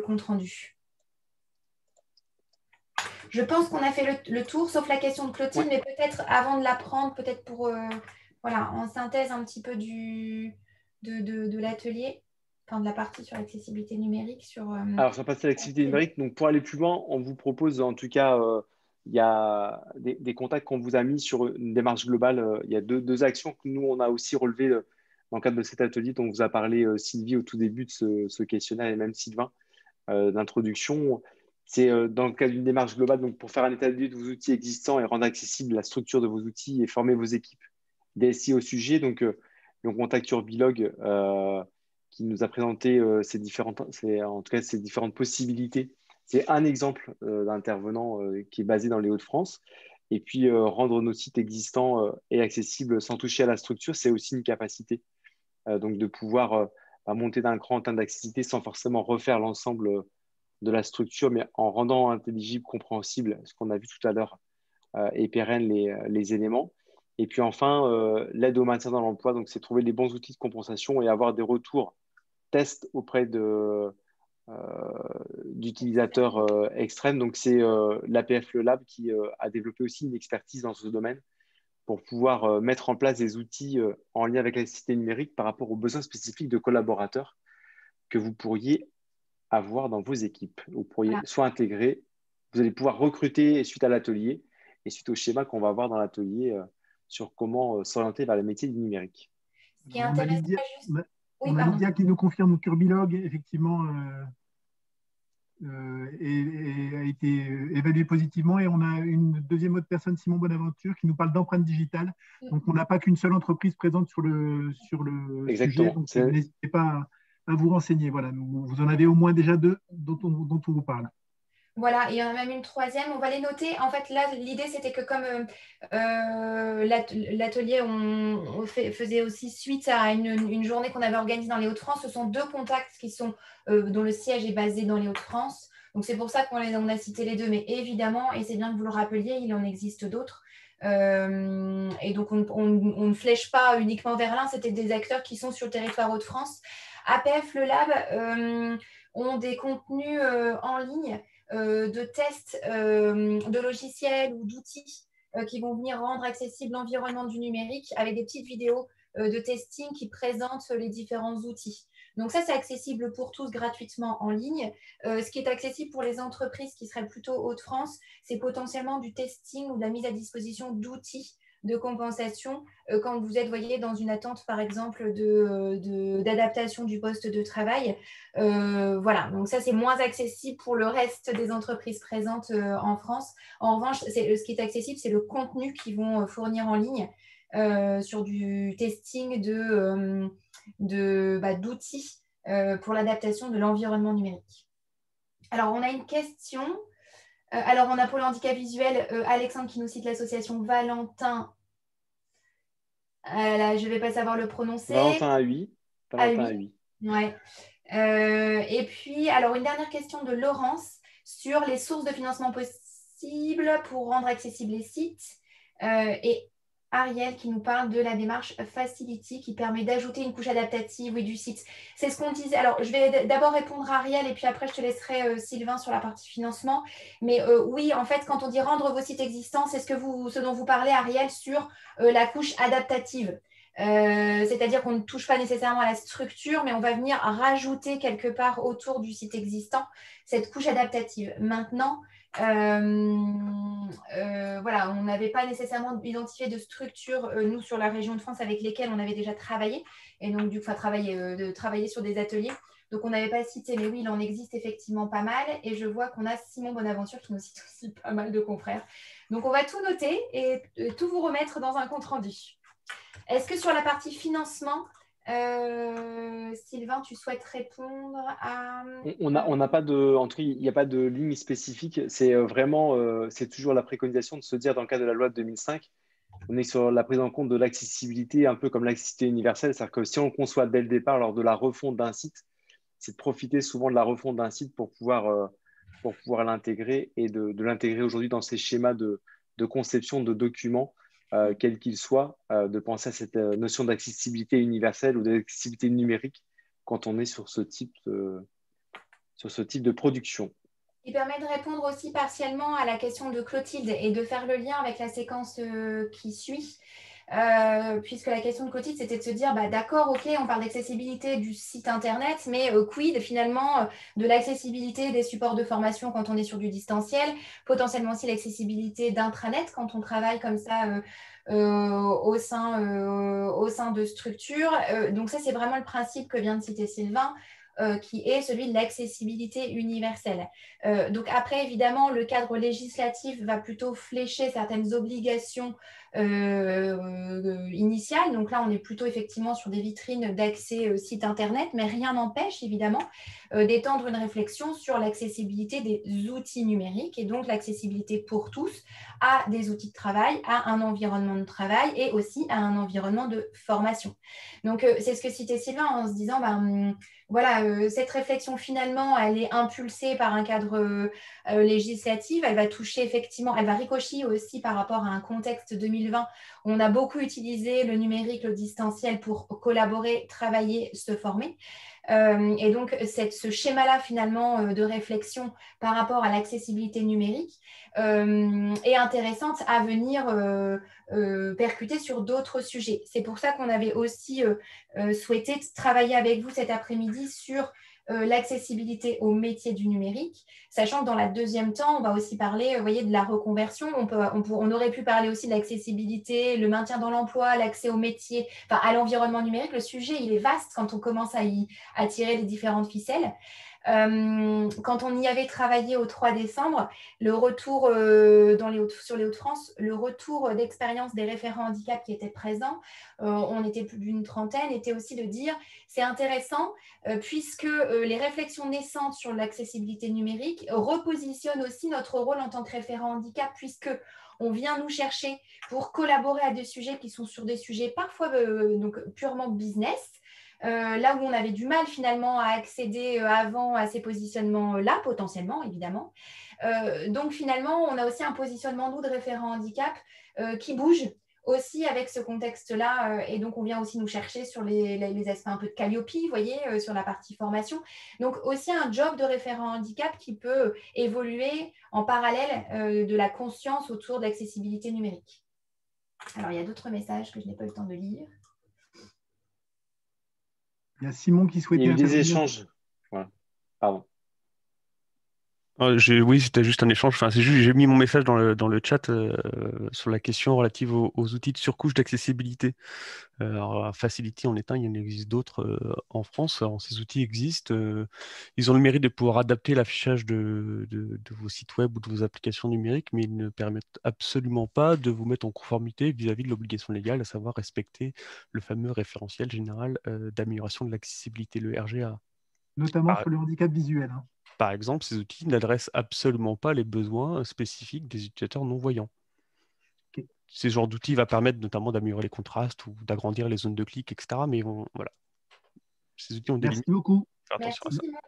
Speaker 1: Je pense qu'on a fait le tour, sauf la question de Clotilde, mais peut-être avant de la prendre, peut-être pour, en synthèse un petit peu de l'atelier, enfin de la partie sur l'accessibilité numérique.
Speaker 3: Alors, sur l'accessibilité numérique, donc pour aller plus loin, on vous propose, en tout cas, il y a des contacts qu'on vous a mis sur une démarche globale. Il y a deux actions que nous, on a aussi relevées dans le cadre de cet atelier dont vous a parlé Sylvie au tout début de ce questionnaire, et même Sylvain, d'introduction. C'est dans le cadre d'une démarche globale, donc pour faire un état des lieux de vos outils existants et rendre accessible la structure de vos outils et former vos équipes DSI au sujet. Donc, le contact Urbilog qui nous a présenté ces différentes possibilités. C'est un exemple d'intervenant qui est basé dans les Hauts-de-France. Et puis, rendre nos sites existants et accessibles sans toucher à la structure, c'est aussi une capacité. Donc, de pouvoir monter d'un cran en termes d'accessibilité sans forcément refaire l'ensemble de la structure, mais en rendant intelligible, compréhensible, ce qu'on a vu tout à l'heure, et pérenne les éléments. Et puis enfin, l'aide au maintien dans l'emploi, donc c'est trouver les bons outils de compensation et avoir des retours tests auprès d'utilisateurs extrêmes. Donc c'est l'APF Le Lab qui a développé aussi une expertise dans ce domaine pour pouvoir mettre en place des outils en lien avec la cité numérique par rapport aux besoins spécifiques de collaborateurs que vous pourriez avoir dans vos équipes. Vous pourriez soit intégrer, vous allez pouvoir recruter suite à l'atelier et suite au schéma qu'on va avoir dans l'atelier sur comment s'orienter vers les métiers du numérique.
Speaker 1: Ce qui est intéressant,
Speaker 2: on a Lydia qui nous confirme que Urbilog, effectivement, a été évalué positivement, et on a une deuxième autre personne, Simon Bonaventure, qui nous parle d'empreinte digitale. Donc, on n'a pas qu'une seule entreprise présente sur le sujet, donc n'hésitez pas à vous renseigner. Voilà, vous en avez au moins déjà deux dont on vous parle.
Speaker 1: Voilà, et il y en a même une troisième, on va les noter. En fait, là, l'idée, c'était que comme l'atelier faisait aussi suite à une journée qu'on avait organisée dans les Hauts-de-France, ce sont deux contacts dont le siège est basé dans les Hauts-de-France. Donc, c'est pour ça qu'on a cité les deux. Mais évidemment, et c'est bien que vous le rappeliez, il en existe d'autres. Et donc, on ne flèche pas uniquement vers l'un, c'était des acteurs qui sont sur le territoire Hauts-de-France. APF Le Lab ont des contenus en ligne de tests de logiciels ou d'outils qui vont venir rendre accessible l'environnement du numérique avec des petites vidéos de testing qui présentent les différents outils. Donc ça, c'est accessible pour tous gratuitement en ligne. Ce qui est accessible pour les entreprises qui seraient plutôt Hauts-de-France, c'est potentiellement du testing ou de la mise à disposition d'outils de compensation quand vous êtes, voyez, dans une attente, par exemple, d'adaptation du poste de travail. Voilà, donc ça, c'est moins accessible pour le reste des entreprises présentes en France. En revanche, ce qui est accessible, c'est le contenu qu'ils vont fournir en ligne sur du testing d'outils pour l'adaptation de l'environnement numérique. Alors, on a une question. Alors, on a pour le handicap visuel Alexandre qui nous cite l'association Valentin. Là, je ne vais pas savoir le prononcer.
Speaker 3: Valentin A8. Valentin A8.
Speaker 1: Ouais. Et puis, alors, une dernière question de Laurence sur les sources de financement possibles pour rendre accessibles les sites. Et Ariel qui nous parle de la démarche Facility qui permet d'ajouter une couche adaptative du site. C'est ce qu'on disait. Alors, je vais d'abord répondre à Ariel et puis après, je te laisserai Sylvain sur la partie financement. Mais oui, en fait, quand on dit rendre vos sites existants, c'est ce dont vous parlez, Ariel, sur la couche adaptative. C'est-à-dire qu'on ne touche pas nécessairement à la structure, mais on va venir rajouter quelque part autour du site existant cette couche adaptative. Maintenant, voilà, on n'avait pas nécessairement identifié de structure, nous, sur la région de France, avec lesquelles on avait déjà travaillé, et donc du coup, travailler sur des ateliers. Donc, on n'avait pas cité, mais oui, il en existe effectivement pas mal, et je vois qu'on a Simon Bonaventure qui nous cite aussi pas mal de confrères. Donc, on va tout noter et tout vous remettre dans un compte-rendu. Est-ce que sur la partie financement, Sylvain, tu souhaites répondre à…
Speaker 3: On n'a pas de… En tout cas, il n'y a pas de ligne spécifique. C'est vraiment… c'est toujours la préconisation de se dire, dans le cadre de la loi de 2005, on est sur la prise en compte de l'accessibilité, un peu comme l'accessibilité universelle. C'est-à-dire que si on conçoit dès le départ, lors de la refonte d'un site, c'est de profiter souvent de la refonte d'un site pour pouvoir pour pouvoir l'intégrer et de l'intégrer aujourd'hui dans ces schémas de conception de documents, quels qu'ils soient, de penser à cette notion d'accessibilité universelle ou d'accessibilité numérique quand on est sur ce type de production.
Speaker 1: Il permet de répondre aussi partiellement à la question de Clotilde et de faire le lien avec la séquence qui suit. Puisque la question de Clotilde, c'était de se dire, d'accord, ok, on parle d'accessibilité du site internet, mais quid finalement de l'accessibilité des supports de formation quand on est sur du distanciel, potentiellement aussi l'accessibilité d'intranet quand on travaille comme ça au sein de structures. Donc ça, c'est vraiment le principe que vient de citer Sylvain. Qui est celui de l'accessibilité universelle. Donc après, évidemment, le cadre législatif va plutôt flécher certaines obligations initiales. Donc là, on est plutôt effectivement sur des vitrines d'accès site internet, mais rien n'empêche évidemment d'étendre une réflexion sur l'accessibilité des outils numériques et donc l'accessibilité pour tous à des outils de travail, à un environnement de travail et aussi à un environnement de formation. Donc c'est ce que citait Sylvain en se disant, voilà, cette réflexion finalement, elle est impulsée par un cadre législatif, elle va toucher effectivement, elle va ricocher aussi par rapport à un contexte 2020 où on a beaucoup utilisé le numérique, le distanciel pour collaborer, travailler, se former. Et donc, ce schéma-là, finalement, de réflexion par rapport à l'accessibilité numérique est intéressante à venir percuter sur d'autres sujets. C'est pour ça qu'on avait aussi souhaité travailler avec vous cet après-midi sur l'accessibilité aux métiers du numérique, sachant que dans la deuxième temps, on va aussi parler de la reconversion. On aurait pu parler aussi de l'accessibilité, le maintien dans l'emploi, l'accès aux métiers, à l'environnement numérique. Le sujet, il est vaste quand on commence à tirer les différentes ficelles. Quand on y avait travaillé au 3 décembre, le retour sur les Hauts-de-France, le retour d'expérience des référents handicap qui étaient présents, on était plus d'une trentaine, était aussi de dire c'est intéressant puisque les réflexions naissantes sur l'accessibilité numérique repositionnent aussi notre rôle en tant que référent handicap puisque on vient nous chercher pour collaborer à des sujets qui sont sur des sujets parfois donc purement business. Là où on avait du mal finalement à accéder avant à ces positionnements-là, potentiellement, évidemment. Donc finalement, on a aussi un positionnement, nous, de référents handicap qui bouge aussi avec ce contexte-là. Et donc, on vient aussi nous chercher sur les aspects un peu de Calliope, vous voyez, sur la partie formation. Donc, aussi un job de référent handicap qui peut évoluer en parallèle de la conscience autour de l'accessibilité numérique. Alors, il y a d'autres messages que je n'ai pas eu le temps de lire.
Speaker 2: Il y a Simon qui souhaitait...
Speaker 3: Il y a eu des échanges. Voilà. Pardon.
Speaker 6: Oui, c'était juste un échange. Enfin, j'ai mis mon message dans le chat sur la question relative aux outils de surcouche d'accessibilité. Alors, Facility en est un, il y en existe d'autres en France. Alors, ces outils existent. Ils ont le mérite de pouvoir adapter l'affichage de vos sites web ou de vos applications numériques, mais ils ne permettent absolument pas de vous mettre en conformité vis-à-vis de l'obligation légale, à savoir respecter le fameux référentiel général d'amélioration de l'accessibilité, le RGA.
Speaker 2: Notamment sur le handicap visuel.
Speaker 6: Par exemple, ces outils n'adressent absolument pas les besoins spécifiques des utilisateurs non-voyants. Okay. Ce genre d'outils va permettre notamment d'améliorer les contrastes ou d'agrandir les zones de clic, etc. Mais voilà. Ces outils ont des limites.
Speaker 2: Merci beaucoup.
Speaker 6: Faire attention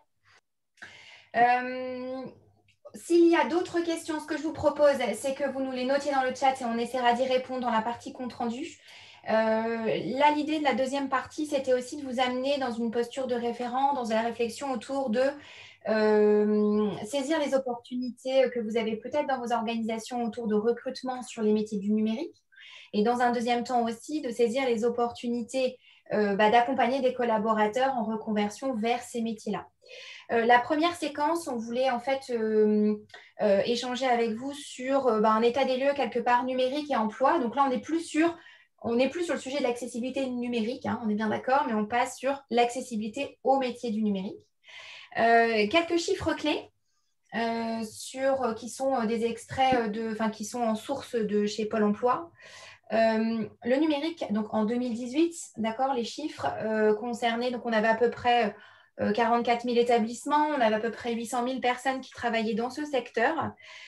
Speaker 1: à ça. S'il y a d'autres questions, ce que je vous propose, c'est que vous nous les notiez dans le chat et on essaiera d'y répondre dans la partie compte-rendu. Là, l'idée de la deuxième partie, c'était aussi de vous amener dans une posture de référent, dans la réflexion autour de saisir les opportunités que vous avez peut-être dans vos organisations autour de recrutement sur les métiers du numérique. Et dans un deuxième temps aussi, de saisir les opportunités d'accompagner des collaborateurs en reconversion vers ces métiers-là. La première séquence, on voulait en fait échanger avec vous sur un état des lieux quelque part numérique et emploi. Donc là, on n'est plus sur le sujet de l'accessibilité numérique, on est bien d'accord, mais on passe sur l'accessibilité aux métiers du numérique. Quelques chiffres clés qui sont des extraits qui sont en source de chez Pôle emploi. Le numérique, donc en 2018, d'accord, les chiffres concernés, donc on avait à peu près 44 000 établissements, on avait à peu près 800 000 personnes qui travaillaient dans ce secteur,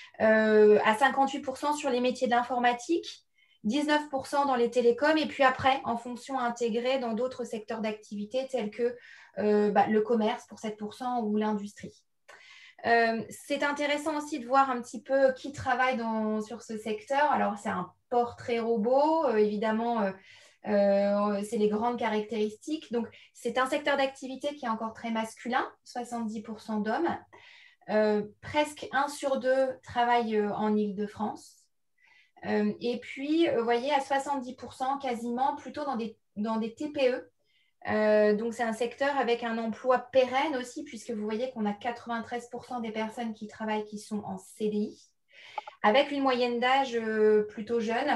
Speaker 1: à 58% sur les métiers de l'informatique, 19% dans les télécoms, et puis après, en fonction intégrée dans d'autres secteurs d'activité tels que le commerce pour 7% ou l'industrie. C'est intéressant aussi de voir un petit peu qui travaille sur ce secteur. Alors, c'est un portrait robot, évidemment, c'est les grandes caractéristiques. Donc, c'est un secteur d'activité qui est encore très masculin, 70% d'hommes. Presque 1 sur 2 travaille en Île-de-France. Et puis, vous voyez, à 70% quasiment, plutôt dans des TPE. Donc, c'est un secteur avec un emploi pérenne aussi, puisque vous voyez qu'on a 93% des personnes qui travaillent qui sont en CDI, avec une moyenne d'âge plutôt jeune,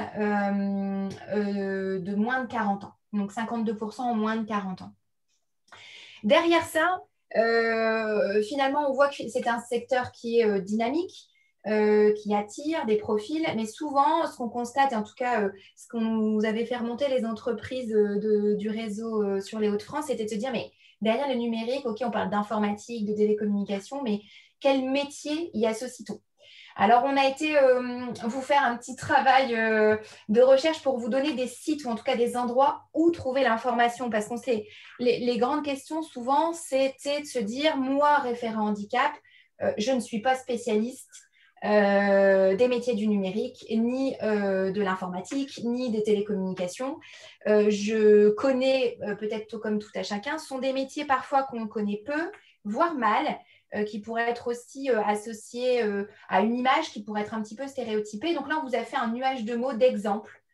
Speaker 1: de moins de 40 ans. Donc, 52% ont moins de 40 ans. Derrière ça, finalement, on voit que c'est un secteur qui est dynamique, qui attire des profils, mais souvent, ce qu'on constate, et en tout cas, ce qu'on nous avait fait remonter les entreprises du réseau sur les Hauts-de-France, c'était de se dire, mais derrière le numérique, OK, on parle d'informatique, de télécommunication, mais quel métier y associe-t-on? Alors, on a été vous faire un petit travail de recherche pour vous donner des sites ou en tout cas des endroits où trouver l'information, parce qu'on sait, les grandes questions souvent, c'était de se dire, moi, référent handicap, je ne suis pas spécialiste des métiers du numérique, ni de l'informatique, ni des télécommunications. Je connais, peut-être tout comme tout à chacun, ce sont des métiers parfois qu'on connaît peu, voire mal, qui pourrait être aussi associé à une image qui pourrait être un petit peu stéréotypée. Donc là, on vous a fait un nuage de mots d'exemples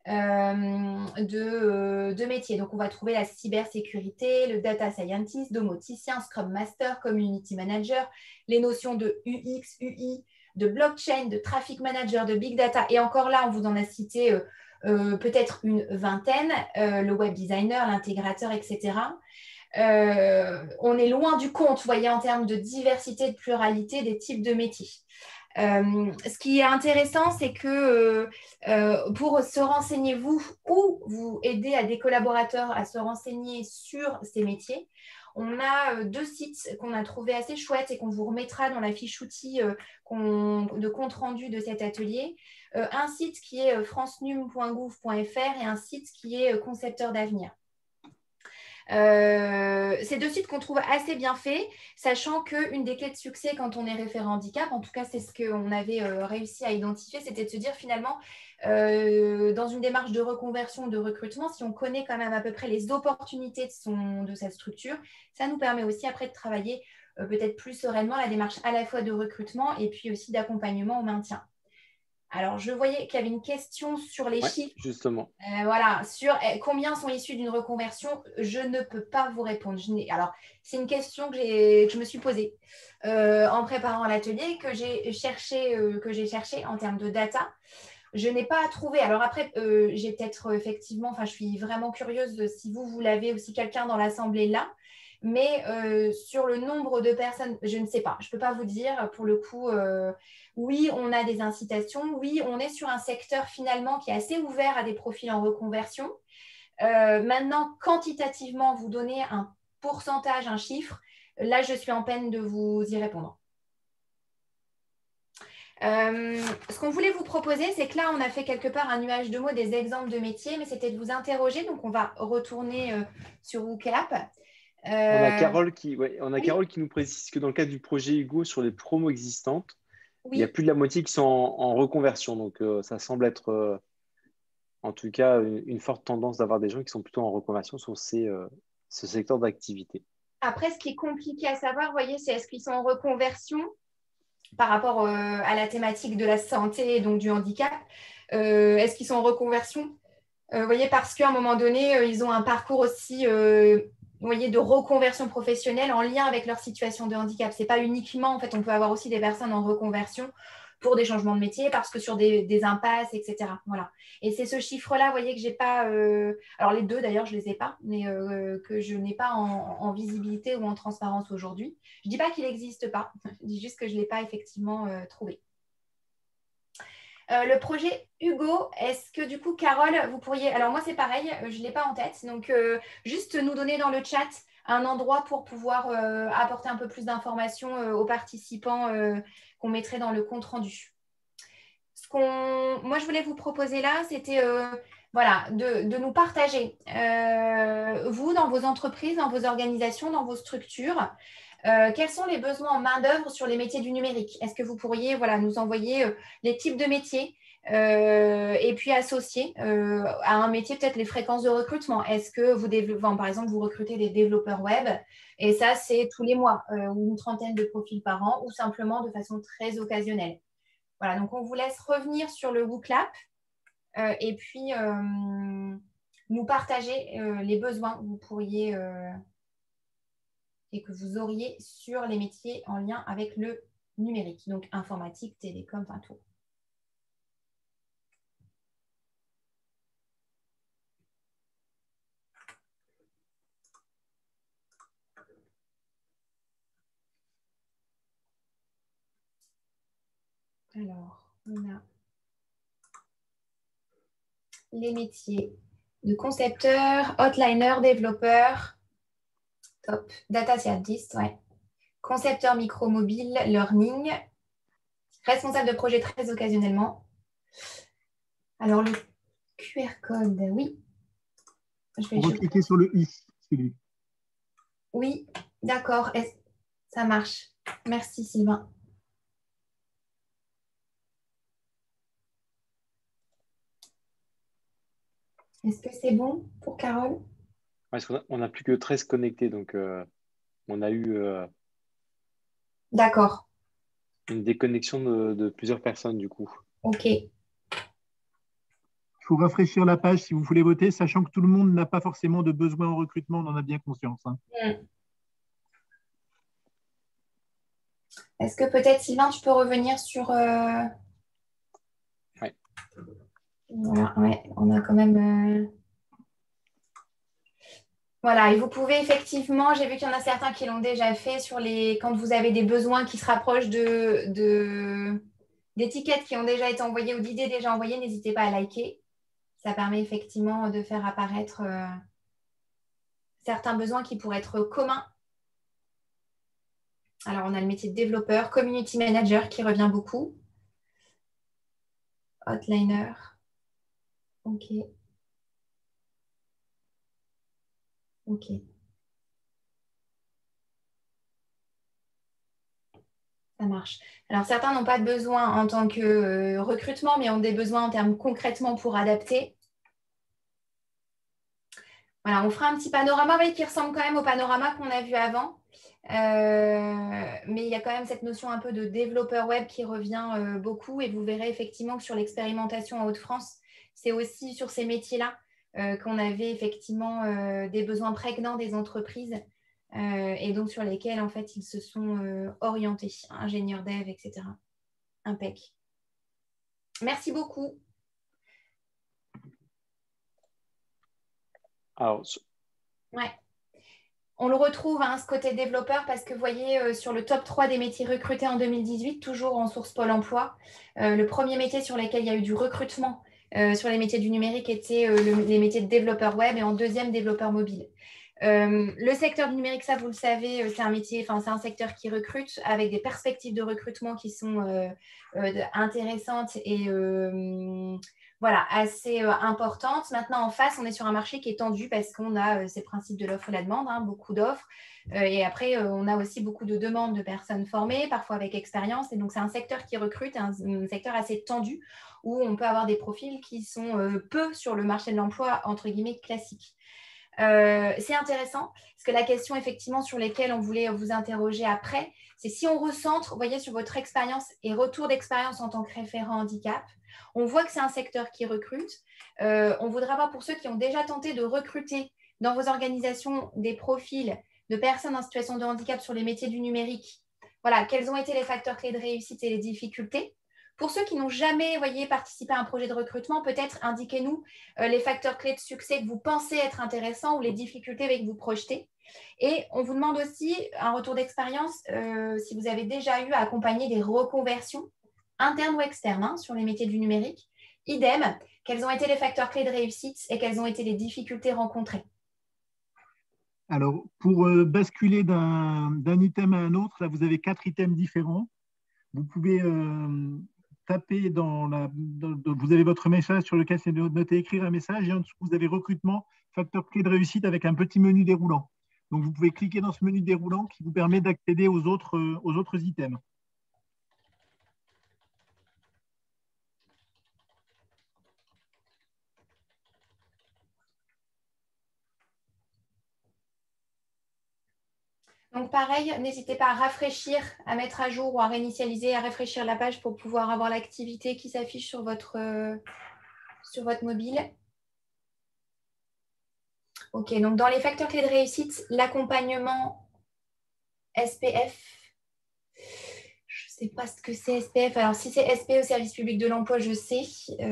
Speaker 1: de métiers. Donc, on va trouver la cybersécurité, le data scientist, domoticien, scrum master, community manager, les notions de UX, UI, de blockchain, de traffic manager, de big data. Et encore là, on vous en a cité peut-être une vingtaine, le web designer, l'intégrateur, etc. On est loin du compte, vous voyez, en termes de diversité, de pluralité des types de métiers. Ce qui est intéressant, c'est que pour se renseigner vous aider à des collaborateurs à se renseigner sur ces métiers, on a 2 sites qu'on a trouvés assez chouettes et qu'on vous remettra dans la fiche outils de compte rendu de cet atelier. Un site qui est francenum.gouv.fr et un site qui est Concepteur d'avenir. Ces 2 sites qu'on trouve assez bien faits, sachant qu'une des clés de succès quand on est référent handicap, en tout cas c'est ce qu'on avait réussi à identifier, c'était de se dire finalement dans une démarche de reconversion, de recrutement, si on connaît quand même à peu près les opportunités de sa structure, ça nous permet aussi après de travailler peut-être plus sereinement la démarche à la fois de recrutement et puis aussi d'accompagnement au maintien. Alors, je voyais qu'il y avait une question sur les chiffres.
Speaker 3: Justement.
Speaker 1: Voilà, sur combien sont issus d'une reconversion, je ne peux pas vous répondre. Alors, c'est une question que je me suis posée en préparant l'atelier, que j'ai cherché en termes de data. Je n'ai pas trouvé. Alors après, j'ai peut-être effectivement, je suis vraiment curieuse de si vous l'avez aussi quelqu'un dans l'assemblée là. Mais sur le nombre de personnes, je ne sais pas. Je ne peux pas vous dire. Pour le coup, oui, on a des incitations. Oui, on est sur un secteur finalement qui est assez ouvert à des profils en reconversion. Maintenant, quantitativement, vous donner un pourcentage, un chiffre, là, je suis en peine de vous y répondre. Ce qu'on voulait vous proposer, c'est que là, on a fait quelque part un nuage de mots des exemples de métiers, mais c'était de vous interroger. Donc, on va retourner sur WooClap.
Speaker 3: On a Carole qui nous précise que dans le cadre du projet Hugo sur les promos existantes, il y a plus de la moitié qui sont en reconversion. Donc, ça semble être en tout cas une forte tendance d'avoir des gens qui sont plutôt en reconversion sur ce secteur d'activité.
Speaker 1: Après, ce qui est compliqué à savoir, vous voyez, c'est est-ce qu'ils sont en reconversion par rapport à la thématique de la santé et donc du handicap. Est-ce qu'ils sont en reconversion vous voyez, parce qu'à un moment donné, ils ont un parcours aussi vous voyez, de reconversion professionnelle en lien avec leur situation de handicap. Ce n'est pas uniquement, en fait, on peut avoir aussi des personnes en reconversion pour des changements de métier, parce que sur des impasses, etc. Voilà. Et c'est ce chiffre-là, vous voyez, que je n'ai pas… alors, les 2, d'ailleurs, je ne les ai pas, mais que je n'ai pas en visibilité ou en transparence aujourd'hui. Je ne dis pas qu'il n'existe pas, je dis juste que je ne l'ai pas effectivement trouvé. Le projet Hugo, est-ce que du coup, Carole, vous pourriez… Alors moi, c'est pareil, je ne l'ai pas en tête. Donc, juste nous donner dans le chat un endroit pour pouvoir apporter un peu plus d'informations aux participants qu'on mettrait dans le compte rendu. Moi, je voulais vous proposer là, c'était voilà, de nous partager, vous, dans vos entreprises, dans vos organisations, dans vos structures, quels sont les besoins en main-d'œuvre sur les métiers du numérique? Est-ce que vous pourriez nous envoyer les types de métiers et puis associer à un métier peut-être les fréquences de recrutement? Est-ce que par exemple, vous recrutez des développeurs web et ça, c'est tous les mois ou une trentaine de profils par an ou simplement de façon très occasionnelle? Voilà, donc on vous laisse revenir sur le WooClap et puis nous partager les besoins que vous pourriez et que vous auriez sur les métiers en lien avec le numérique, donc informatique, télécom, enfin tout. Alors, on a les métiers de concepteur, outliner, développeur, top, data scientist, ouais. Concepteur micro-mobile, learning, responsable de projet très occasionnellement. Alors, le QR code, oui.
Speaker 2: On va cliquer sur le i, c'est lui.
Speaker 1: Oui, d'accord, ça marche. Merci Sylvain. Est-ce que c'est bon pour Carole?
Speaker 3: Parce qu'on n'a plus que 13 connectés, donc on a eu
Speaker 1: D'accord.
Speaker 3: une déconnexion de plusieurs personnes du coup.
Speaker 1: Ok.
Speaker 2: Il faut rafraîchir la page si vous voulez voter, sachant que tout le monde n'a pas forcément de besoin en recrutement, on en a bien conscience. Hein.
Speaker 1: Est-ce que peut-être, Sylvain, tu peux revenir sur…
Speaker 3: Ouais.
Speaker 1: Voilà, ouais, on a quand même… Voilà, et vous pouvez effectivement, j'ai vu qu'il y en a certains qui l'ont déjà fait quand vous avez des besoins qui se rapprochent d'étiquettes qui ont déjà été envoyées ou d'idées déjà envoyées, n'hésitez pas à liker. Ça permet effectivement de faire apparaître certains besoins qui pourraient être communs. Alors, on a le métier de développeur, community manager qui revient beaucoup. Outliner. Ok. Ok. Ça marche. Alors, certains n'ont pas de besoin en tant que recrutement, mais ont des besoins en termes concrètement pour adapter. Voilà, on fera un petit panorama qui ressemble quand même au panorama qu'on a vu avant. Mais il y a quand même cette notion un peu de développeur web qui revient beaucoup et vous verrez effectivement que sur l'expérimentation en Hauts-de-France, c'est aussi sur ces métiers-là qu'on avait effectivement des besoins prégnants des entreprises et donc sur lesquels en fait ils se sont orientés, ingénieurs dev, etc. Impec. Merci beaucoup.
Speaker 3: Alors,
Speaker 1: ouais. On le retrouve, ce côté développeur, parce que vous voyez, sur le top 3 des métiers recrutés en 2018, toujours en source Pôle emploi, le premier métier sur lequel il y a eu du recrutement sur les métiers du numérique était les métiers de développeur web et en deuxième, développeur mobile. Le secteur du numérique, ça, vous le savez, c'est un secteur qui recrute avec des perspectives de recrutement qui sont intéressantes et voilà, assez importante. Maintenant, en face, on est sur un marché qui est tendu parce qu'on a ces principes de l'offre et la demande, beaucoup d'offres. Et après, on a aussi beaucoup de demandes de personnes formées, parfois avec expérience. Et donc, c'est un secteur qui recrute, un secteur assez tendu où on peut avoir des profils qui sont peu sur le marché de l'emploi, entre guillemets, classique. C'est intéressant parce que la question effectivement sur laquelle on voulait vous interroger après, c'est si on recentre, vous voyez, sur votre expérience et retour d'expérience en tant que référent handicap, on voit que c'est un secteur qui recrute. On voudrait avoir pour ceux qui ont déjà tenté de recruter dans vos organisations des profils de personnes en situation de handicap sur les métiers du numérique. Voilà, quels ont été les facteurs clés de réussite et les difficultés. Pour ceux qui n'ont jamais participé à un projet de recrutement, peut-être indiquez-nous les facteurs clés de succès que vous pensez être intéressants ou les difficultés que vous projetez. Et on vous demande aussi un retour d'expérience si vous avez déjà eu à accompagner des reconversions internes ou externes sur les métiers du numérique. Idem, quels ont été les facteurs clés de réussite et quelles ont été les difficultés rencontrées?
Speaker 2: Alors, pour basculer d'un item à un autre, là, vous avez 4 items différents. Vous pouvez tapez vous avez votre message sur lequel c'est noté écrire un message et en dessous, vous avez recrutement, facteur clé de réussite avec un petit menu déroulant. Donc, vous pouvez cliquer dans ce menu déroulant qui vous permet d'accéder aux autres items.
Speaker 1: Donc pareil, n'hésitez pas à rafraîchir, à mettre à jour ou à réinitialiser, à rafraîchir la page pour pouvoir avoir l'activité qui s'affiche sur votre mobile. Ok, donc dans les facteurs clés de réussite, l'accompagnement SPF. Je ne sais pas ce que c'est SPF. Alors si c'est SP au service public de l'emploi, je sais.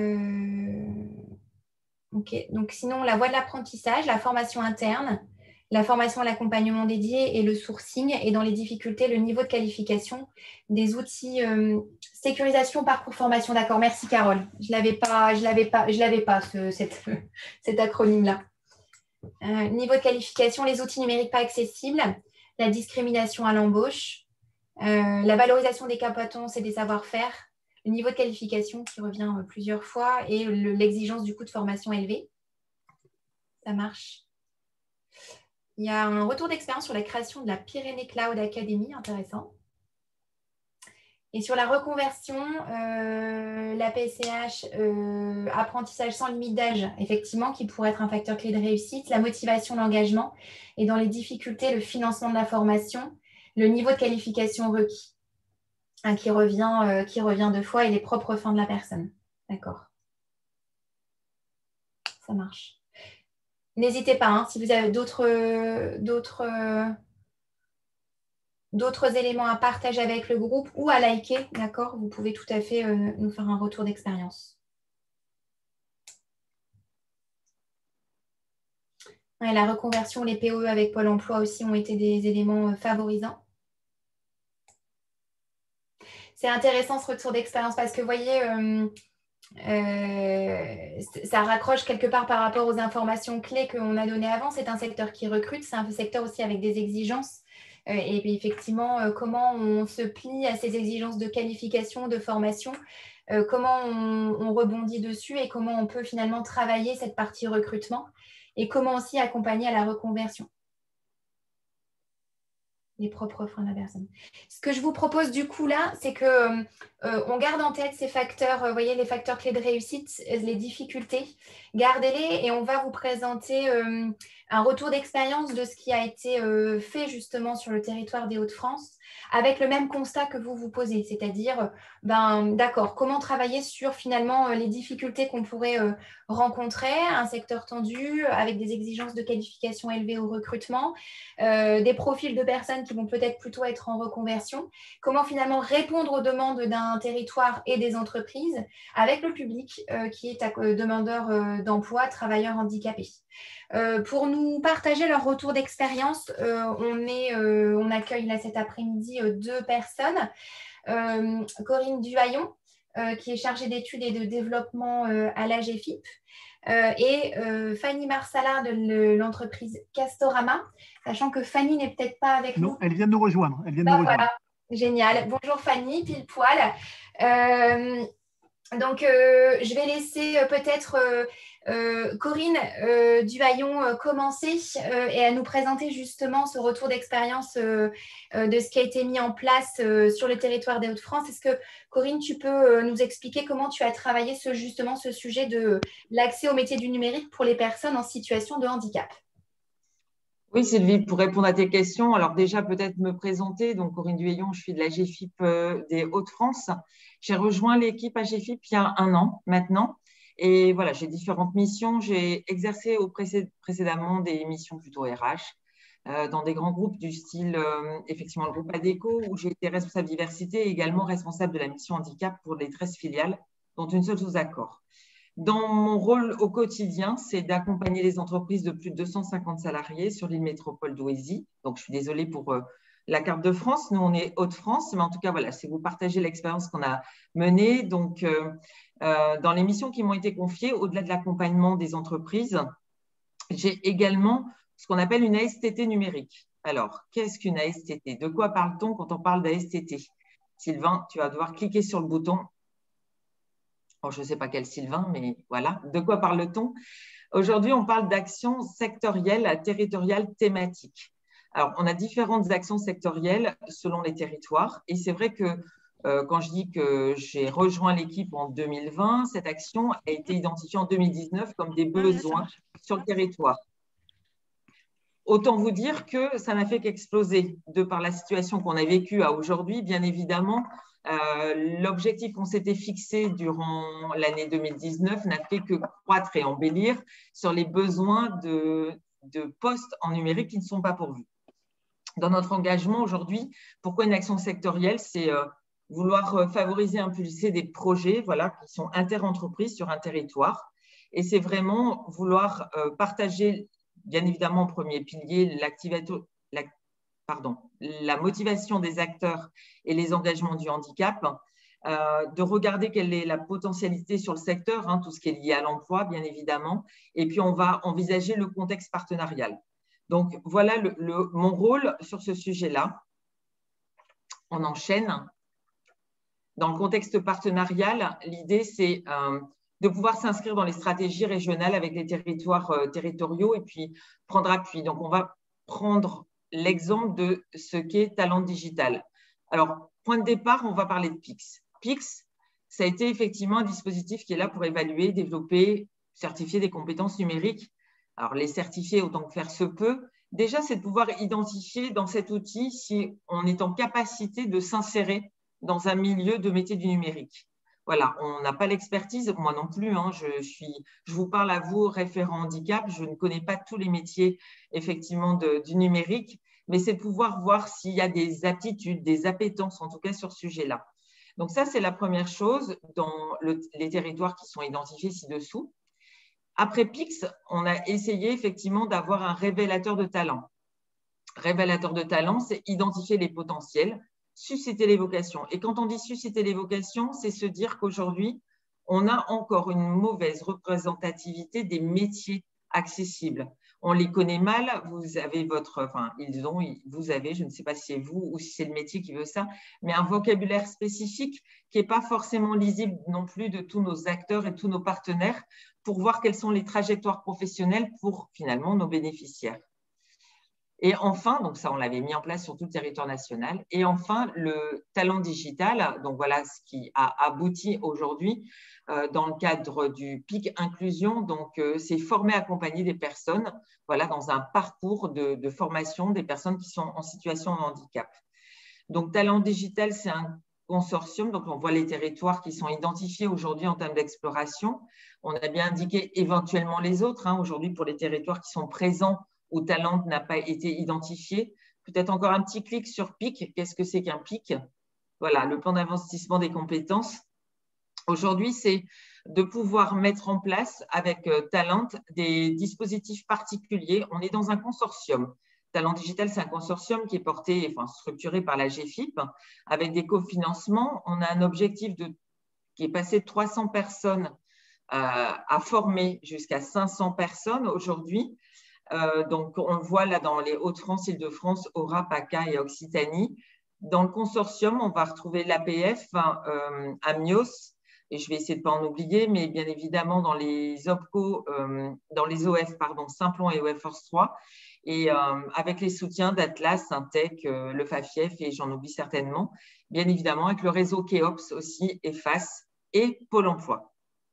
Speaker 1: Ok, donc sinon la voie de l'apprentissage, la formation interne, la formation à l'accompagnement dédié et le sourcing, et dans les difficultés, le niveau de qualification, des outils, sécurisation, parcours formation. D'accord, merci Carole. Je l'avais pas cet acronyme-là. Niveau de qualification, les outils numériques pas accessibles, la discrimination à l'embauche, la valorisation des compétences et des savoir-faire, le niveau de qualification qui revient plusieurs fois et l'exigence du coût de formation élevé. Ça marche. Il y a un retour d'expérience sur la création de la Pyrénées Cloud Academy, intéressant. Et sur la reconversion, la PCH, apprentissage sans limite d'âge, effectivement, qui pourrait être un facteur clé de réussite, la motivation, l'engagement, et dans les difficultés, le financement de la formation, le niveau de qualification requis, hein, qui revient deux fois, et les propres fins de la personne. D'accord. Ça marche. N'hésitez pas, hein, si vous avez d'autres éléments à partager avec le groupe ou à liker, d'accord, vous pouvez tout à fait nous faire un retour d'expérience. Ouais, la reconversion, les POE avec Pôle emploi aussi ont été des éléments favorisants. C'est intéressant ce retour d'expérience parce que vous voyez, ça raccroche quelque part par rapport aux informations clés qu'on a données avant. C'est un secteur qui recrute, c'est un secteur aussi avec des exigences. Et puis effectivement, comment on se plie à ces exigences de qualification, de formation, comment on rebondit dessus et comment on peut finalement travailler cette partie recrutement et comment aussi accompagner à la reconversion. Les propres freins de la personne. Ce que je vous propose du coup là, c'est qu'on garde en tête ces facteurs, vous voyez les facteurs clés de réussite, les difficultés, gardez-les et on va vous présenter un retour d'expérience de ce qui a été fait justement sur le territoire des Hauts-de-France avec le même constat que vous posez, c'est-à-dire, d'accord, comment travailler sur finalement les difficultés qu'on pourrait rencontrer, un secteur tendu avec des exigences de qualification élevées au recrutement, des profils de personnes qui vont peut-être plutôt être en reconversion, comment finalement répondre aux demandes d'un territoire et des entreprises avec le public qui est demandeur d'emploi, travailleurs handicapés. Pour nous partager leur retour d'expérience, on accueille là cet après-midi deux personnes. Corinne Duhaillon, qui est chargée d'études et de développement à l'AGFIP, et Fanny Marsala de l'entreprise Castorama, sachant que Fanny n'est peut-être pas avec nous.
Speaker 2: Non, elle vient de nous rejoindre.
Speaker 1: Voilà, génial. Bonjour Fanny, pile poil. Donc, je vais laisser peut-être Corinne Duhaillon commencer et à nous présenter justement ce retour d'expérience de ce qui a été mis en place sur le territoire des Hauts-de-France. Est-ce que, Corinne, tu peux nous expliquer comment tu as travaillé justement ce sujet de l'accès au métier du numérique pour les personnes en situation de handicap?
Speaker 7: Oui, Sylvie, pour répondre à tes questions, alors déjà peut-être me présenter. Donc, Corinne Duhaillon, je suis de l'AGFIP des Hauts-de-France. J'ai rejoint l'équipe AGFIP il y a 1 an maintenant. Et voilà, j'ai différentes missions. J'ai exercé précédemment des missions plutôt RH dans des grands groupes du style, effectivement, le groupe ADECO, où j'ai été responsable diversité et également responsable de la mission handicap pour les 13 filiales, dont une seule sous accord. Dans mon rôle au quotidien, c'est d'accompagner les entreprises de plus de 250 salariés sur l'île métropole d'Ouaizy. Donc, je suis désolée pour la carte de France. Nous, on est Hauts-de-France, mais en tout cas, voilà, c'est vous partager l'expérience qu'on a menée. Donc, dans les missions qui m'ont été confiées, au-delà de l'accompagnement des entreprises, j'ai également ce qu'on appelle une ASTT numérique. Alors, qu'est-ce qu'une ASTT? De quoi parle-t-on quand on parle d'ASTT? Sylvain, tu vas devoir cliquer sur le bouton. Bon, je ne sais pas quel Sylvain, mais voilà. De quoi parle-t-on? Aujourd'hui, on parle d'actions sectorielles, territoriales, thématiques. Alors, on a différentes actions sectorielles selon les territoires. Et c'est vrai que quand je dis que j'ai rejoint l'équipe en 2020, cette action a été identifiée en 2019 comme des besoins sur le territoire. Autant vous dire que ça n'a fait qu'exploser de par la situation qu'on a vécue à aujourd'hui. Bien évidemment, l'objectif qu'on s'était fixé durant l'année 2019 n'a fait que croître et embellir sur les besoins de postes en numérique qui ne sont pas pourvus. Dans notre engagement aujourd'hui, pourquoi une action sectorielle? C'est vouloir favoriser, impulser des projets qui sont interentreprises sur un territoire. Et c'est vraiment vouloir partager, bien évidemment, en premier pilier, la motivation des acteurs et les engagements du handicap, de regarder quelle est la potentialité sur le secteur, tout ce qui est lié à l'emploi, bien évidemment, et puis on va envisager le contexte partenarial. Donc, voilà mon rôle sur ce sujet-là. On enchaîne. Dans le contexte partenarial, l'idée, c'est de pouvoir s'inscrire dans les stratégies régionales avec les territoires territoriaux et puis prendre appui. Donc, on va prendre l'exemple de ce qu'est Talent Digital. Alors, point de départ, on va parler de PIX. PIX, ça a été effectivement un dispositif qui est là pour évaluer, développer, certifier des compétences numériques. Alors, les certifier autant que faire se peut. Déjà, c'est de pouvoir identifier dans cet outil si on est en capacité de s'insérer dans un milieu de métier du numérique. Voilà, on n'a pas l'expertise, moi non plus. Je vous parle à vous, référent handicap, je ne connais pas tous les métiers effectivement du numérique, mais c'est de pouvoir voir s'il y a des aptitudes, des appétences, en tout cas sur ce sujet-là. Donc ça, c'est la première chose dans les territoires qui sont identifiés ci-dessous. Après PIX, on a essayé effectivement d'avoir un révélateur de talent. Révélateur de talent, c'est identifier les potentiels, susciter les vocations. Et quand on dit susciter les vocations, c'est se dire qu'aujourd'hui, on a encore une mauvaise représentativité des métiers accessibles. On les connaît mal, vous avez je ne sais pas si c'est vous ou si c'est le métier qui veut ça, mais un vocabulaire spécifique qui n'est pas forcément lisible non plus de tous nos acteurs et tous nos partenaires pour voir quelles sont les trajectoires professionnelles pour finalement nos bénéficiaires. Et enfin, donc ça, on l'avait mis en place sur tout le territoire national. Et enfin, le talent digital, donc voilà ce qui a abouti aujourd'hui dans le cadre du PIC Inclusion. Donc, c'est former, accompagner des personnes dans un parcours de formation des personnes qui sont en situation de handicap. Donc, talent digital, c'est un consortium. Donc, on voit les territoires qui sont identifiés aujourd'hui en termes d'exploration. On a bien indiqué éventuellement les autres. Aujourd'hui, pour les territoires qui sont présents, où Talent n'a pas été identifié. Peut-être encore un petit clic sur PIC. Qu'est-ce que c'est qu'un PIC? Voilà, le plan d'investissement des compétences. Aujourd'hui, c'est de pouvoir mettre en place avec Talent des dispositifs particuliers. On est dans un consortium. Talent Digital, c'est un consortium qui est structuré par la GFIP avec des cofinancements. On a un objectif qui est passé de 300 personnes à former jusqu'à 500 personnes aujourd'hui. Donc, on le voit là dans les Hauts-de-France, Île-de-France, Aura, PACA et Occitanie. Dans le consortium, on va retrouver l'APF, Amios, et je vais essayer de ne pas en oublier, mais bien évidemment dans les OPCO, dans les OF, Simplon et OF Force 3, et avec les soutiens d'Atlas, Syntec, le FAFIEF, et j'en oublie certainement, bien évidemment avec le réseau KEOPS aussi, EFAS et Pôle emploi.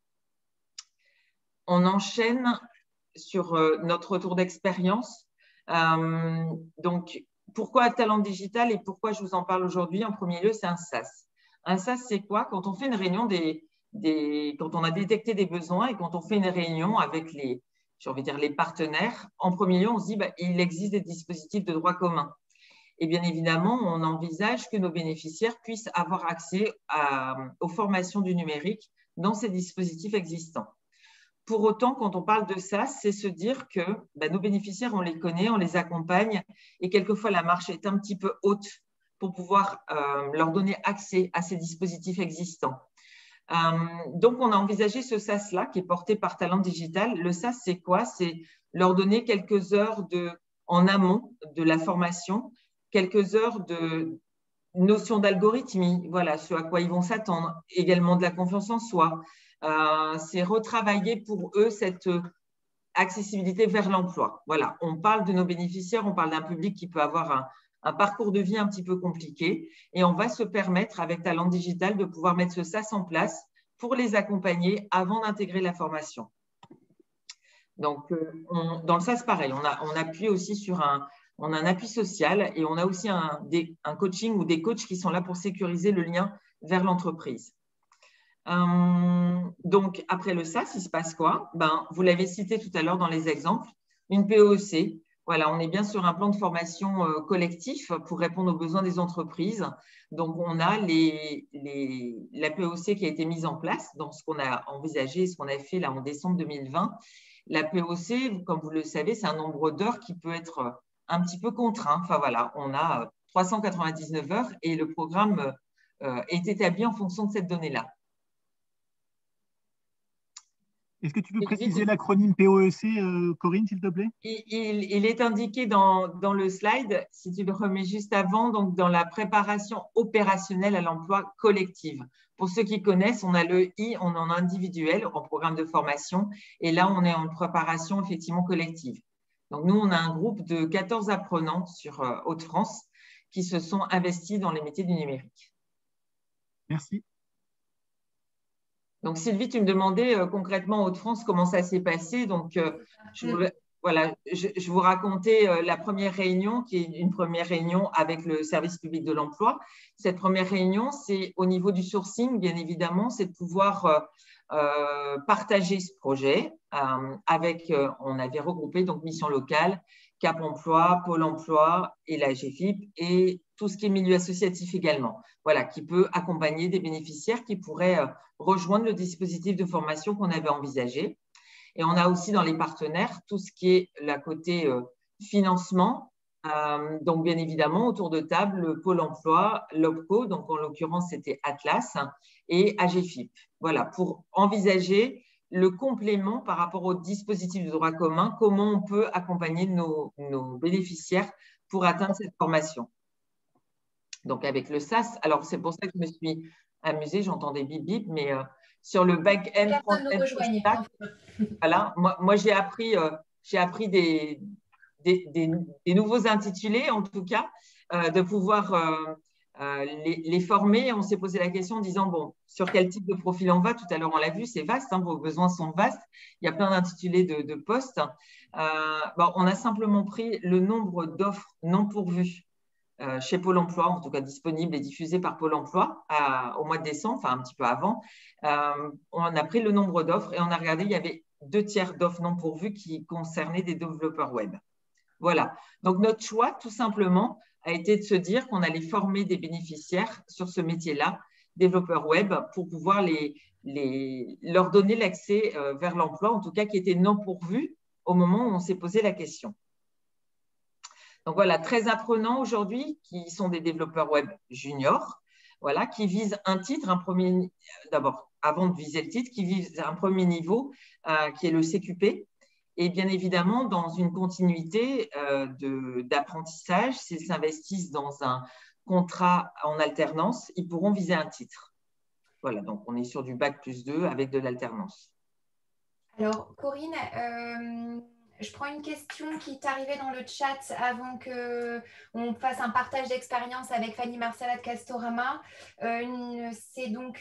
Speaker 7: On enchaîne sur notre retour d'expérience. Donc, pourquoi Talent Digital et pourquoi je vous en parle aujourd'hui? En premier lieu, c'est un SAS. Un SAS, c'est quoi? Quand on fait une réunion quand on a détecté des besoins et quand on fait une réunion avec les partenaires, en premier lieu, on se dit il existe des dispositifs de droit commun. Et bien évidemment, on envisage que nos bénéficiaires puissent avoir accès aux formations du numérique dans ces dispositifs existants. Pour autant, quand on parle de ça, c'est se dire que nos bénéficiaires, on les connaît, on les accompagne et quelquefois la marche est un petit peu haute pour pouvoir leur donner accès à ces dispositifs existants. Donc, on a envisagé ce SAS-là qui est porté par Talent Digital. Le SAS, c'est quoi? C'est leur donner quelques heures en amont de la formation, quelques heures de notion d'algorithmie, voilà, ce à quoi ils vont s'attendre, également de la confiance en soi, c'est retravailler pour eux cette accessibilité vers l'emploi. Voilà, on parle de nos bénéficiaires, on parle d'un public qui peut avoir un parcours de vie un petit peu compliqué et on va se permettre avec Talent Digital de pouvoir mettre ce SAS en place pour les accompagner avant d'intégrer la formation. Donc, dans le SAS, pareil, on appuie aussi sur on a un appui social et on a aussi un coaching ou des coachs qui sont là pour sécuriser le lien vers l'entreprise. Donc, après le SAS, il se passe quoi? Vous l'avez cité tout à l'heure dans les exemples, une PEC. Voilà, on est bien sur un plan de formation collectif pour répondre aux besoins des entreprises. Donc, on a la PEC qui a été mise en place dans ce qu'on a envisagé, ce qu'on a fait là en décembre 2020. La PEC, comme vous le savez, c'est un nombre d'heures qui peut être un petit peu contraint. Enfin, voilà, on a 399 heures et le programme est établi en fonction de cette donnée-là.
Speaker 2: Est-ce que tu peux préciser l'acronyme PEC, Corinne, s'il te plaît?
Speaker 7: Il est indiqué dans le slide, si tu le remets juste avant, donc dans la préparation opérationnelle à l'emploi collective. Pour ceux qui connaissent, on a le I, on en individuel, en programme de formation, et là, on est en préparation effectivement collective. Donc, nous, on a un groupe de 14 apprenants sur Hauts-de-France qui se sont investis dans les métiers du numérique.
Speaker 2: Merci.
Speaker 7: Donc, Sylvie, tu me demandais concrètement Hauts-de-France comment ça s'est passé. Donc, je vous racontais la première réunion, qui est une première réunion avec le service public de l'emploi. Cette première réunion, c'est au niveau du sourcing, bien évidemment, c'est de pouvoir partager ce projet avec, on avait regroupé donc Mission Locale, Cap Emploi, Pôle Emploi et la GFIP et tout ce qui est milieu associatif également, voilà, qui peut accompagner des bénéficiaires qui pourraient rejoindre le dispositif de formation qu'on avait envisagé. Et on a aussi dans les partenaires tout ce qui est la côté financement. Donc, bien évidemment, autour de table, le Pôle Emploi, l'OPCO, donc en l'occurrence, c'était Atlas, et AGFIP. Voilà, pour envisager le complément par rapport au dispositif de droit commun, comment on peut accompagner nos bénéficiaires pour atteindre cette formation. Donc, avec le SAS, alors c'est pour ça que je me suis amusée, j'entendais bip bip, mais sur le back-end, front-end, voilà, moi j'ai appris des nouveaux intitulés, en tout cas, de pouvoir les former. On s'est posé la question en disant, bon, sur quel type de profil on va? Tout à l'heure, on l'a vu, c'est vaste, hein, vos besoins sont vastes. Il y a plein d'intitulés de postes. On a simplement pris le nombre d'offres non pourvues chez Pôle emploi, en tout cas disponibles et diffusées par Pôle emploi au mois de décembre, enfin un petit peu avant. On a pris le nombre d'offres et on a regardé, il y avait 2/3 d'offres non pourvues qui concernaient des développeurs web. Voilà. Donc, notre choix, tout simplement, a été de se dire qu'on allait former des bénéficiaires sur ce métier-là, développeurs web, pour pouvoir leur donner l'accès vers l'emploi, en tout cas qui était non pourvu au moment où on s'est posé la question. Donc, voilà, 13 apprenants aujourd'hui qui sont des développeurs web juniors, voilà, qui visent un titre, d'abord, avant de viser le titre, qui visent un premier niveau qui est le CQP. Et bien évidemment, dans une continuité d'apprentissage, s'ils s'investissent dans un contrat en alternance, ils pourront viser un titre. Voilà, donc on est sur du Bac+2 avec de l'alternance.
Speaker 1: Alors, Corinne, je prends une question qui est arrivée dans le chat avant qu'on fasse un partage d'expérience avec Fanny Marcella de Castorama. C'est donc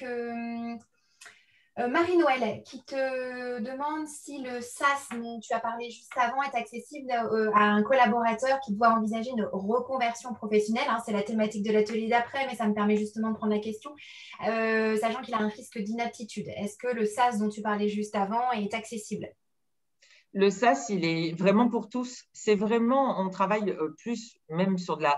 Speaker 1: Marie-Noël qui te demande si le SAS dont tu as parlé juste avant est accessible à un collaborateur qui doit envisager une reconversion professionnelle. Hein, c'est la thématique de l'atelier d'après, mais ça me permet justement de prendre la question, sachant qu'il a un risque d'inaptitude. Est-ce que le SAS dont tu parlais juste avant est accessible?
Speaker 7: Le SAS, il est vraiment pour tous. C'est vraiment, on travaille plus même sur de la…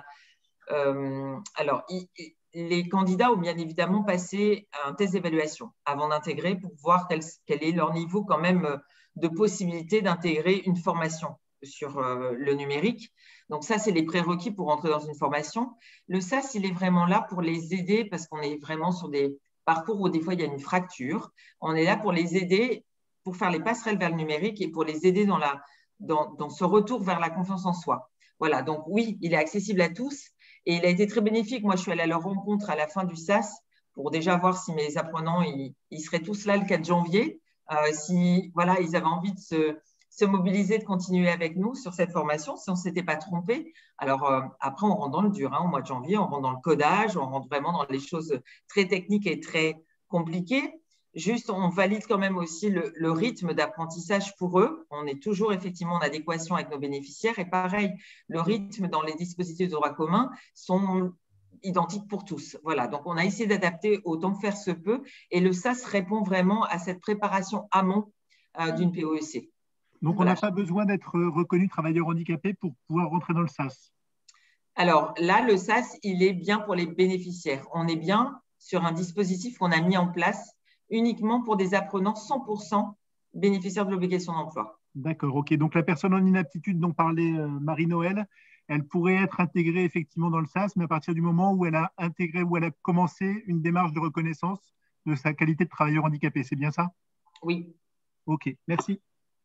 Speaker 7: les candidats ont bien évidemment passé un test d'évaluation avant d'intégrer pour voir quel est leur niveau quand même de possibilité d'intégrer une formation sur le numérique. Donc ça, c'est les prérequis pour entrer dans une formation. Le SAS, il est vraiment là pour les aider parce qu'on est vraiment sur des parcours où des fois, il y a une fracture. On est là pour les aider, pour faire les passerelles vers le numérique et pour les aider dans ce retour vers la confiance en soi. Voilà, donc oui, il est accessible à tous. Et il a été très bénéfique. Moi, je suis allée à leur rencontre à la fin du SAS pour déjà voir si mes apprenants ils seraient tous là le 4 janvier, si voilà, ils avaient envie de se mobiliser, de continuer avec nous sur cette formation, si on ne s'était pas trompé. Alors, après, on rentre dans le dur. Au mois de janvier, on rentre dans le codage, on rentre vraiment dans les choses très techniques et très compliquées. Juste, on valide quand même aussi le rythme d'apprentissage pour eux. On est toujours effectivement en adéquation avec nos bénéficiaires. Et pareil, le rythme dans les dispositifs de droit commun sont identiques pour tous. Voilà, donc on a essayé d'adapter autant que faire se peut. Et le SAS répond vraiment à cette préparation amont d'une POEC.
Speaker 2: Donc, on n'a pas besoin d'être reconnu travailleur handicapé pour pouvoir rentrer dans le SAS.
Speaker 7: Alors là, le SAS, il est bien pour les bénéficiaires. On est bien sur un dispositif qu'on a mis en place uniquement pour des apprenants 100% bénéficiaires de l'obligation d'emploi.
Speaker 2: D'accord, ok. Donc, la personne en inaptitude dont parlait Marie-Noël, elle pourrait être intégrée effectivement dans le SAS, mais à partir du moment où elle a intégré, où elle a commencé une démarche de reconnaissance de sa qualité de travailleur handicapé. C'est bien ça?
Speaker 7: Oui.
Speaker 2: Ok, merci.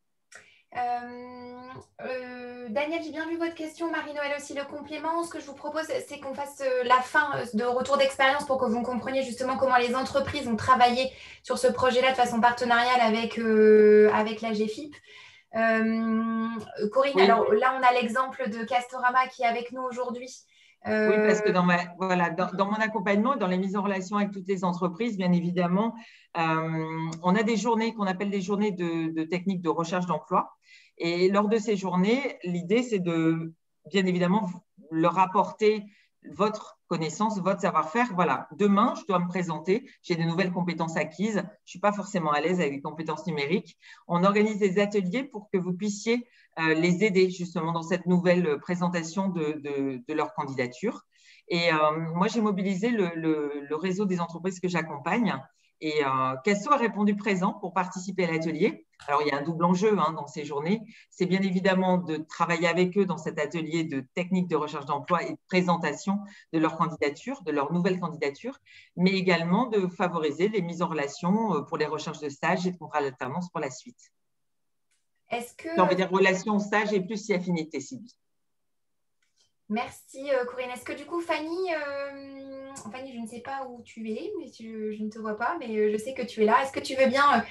Speaker 1: Daniel, j'ai bien vu votre question. Marie-Noël aussi le complément. Ce que je vous propose, c'est qu'on fasse la fin de retour d'expérience pour que vous compreniez justement comment les entreprises ont travaillé sur ce projet-là de façon partenariale avec la GFIP. Corinne, oui. Alors là, on a l'exemple de Castorama qui est avec nous aujourd'hui.
Speaker 7: Oui, parce que dans mon accompagnement, dans les mises en relation avec toutes les entreprises, bien évidemment, on a des journées qu'on appelle des journées de techniques de recherche d'emploi. Et lors de ces journées, l'idée, c'est de, bien évidemment, leur apporter votre connaissance, votre savoir-faire. Voilà, demain, je dois me présenter, j'ai des nouvelles compétences acquises, je ne suis pas forcément à l'aise avec les compétences numériques. On organise des ateliers pour que vous puissiez les aider justement dans cette nouvelle présentation de leur candidature. Et moi, j'ai mobilisé le réseau des entreprises que j'accompagne. Et Casto a répondu présent pour participer à l'atelier. Alors, il y a un double enjeu dans ces journées. C'est bien évidemment de travailler avec eux dans cet atelier de techniques de recherche d'emploi et de présentation de leur candidature, de leur nouvelle candidature, mais également de favoriser les mises en relation pour les recherches de stage et de contrats d'alternance pour la suite.
Speaker 1: Est-ce que…
Speaker 7: On veut dire relation stage et plus si affinité, Sylvie.
Speaker 1: Merci Corinne. Est-ce que du coup, Fanny, je ne sais pas où tu es, mais je ne te vois pas, mais je sais que tu es là. Est-ce que tu veux bien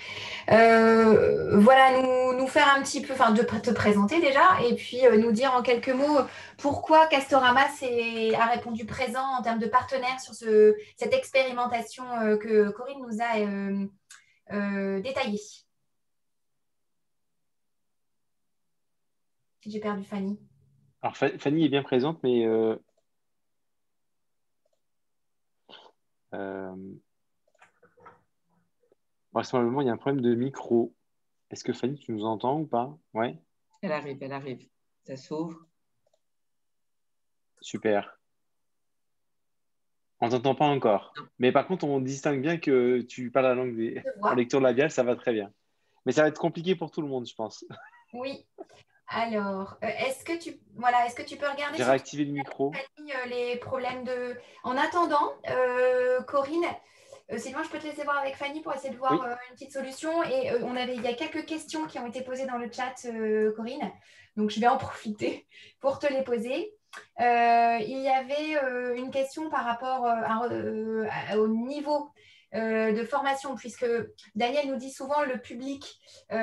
Speaker 1: nous faire un petit peu, de te présenter déjà, et puis nous dire en quelques mots pourquoi Castorama a répondu présent en termes de partenaire sur cette expérimentation que Corinne nous a détaillée. J'ai perdu Fanny.
Speaker 3: Alors, Fanny est bien présente, mais vraisemblablement, il y a un problème de micro. Est-ce que Fanny, tu nous entends ou pas? Ouais.
Speaker 7: Elle arrive. Ça s'ouvre.
Speaker 3: Super. On ne t'entend pas encore. Mais par contre, on distingue bien que tu parles la langue en lecture labiale, ça va très bien. Mais ça va être compliqué pour tout le monde, je pense.
Speaker 1: Oui. Alors, est-ce que tu peux regarder
Speaker 3: J'ai réactivé le micro.
Speaker 1: Les problèmes de… En attendant, Corinne, Sylvain, je peux te laisser voir avec Fanny pour essayer de voir une petite solution. Et il y a quelques questions qui ont été posées dans le chat, Corinne. Donc, je vais en profiter pour te les poser. Il y avait une question par rapport au niveau de formation, puisque Daniel nous dit souvent le public à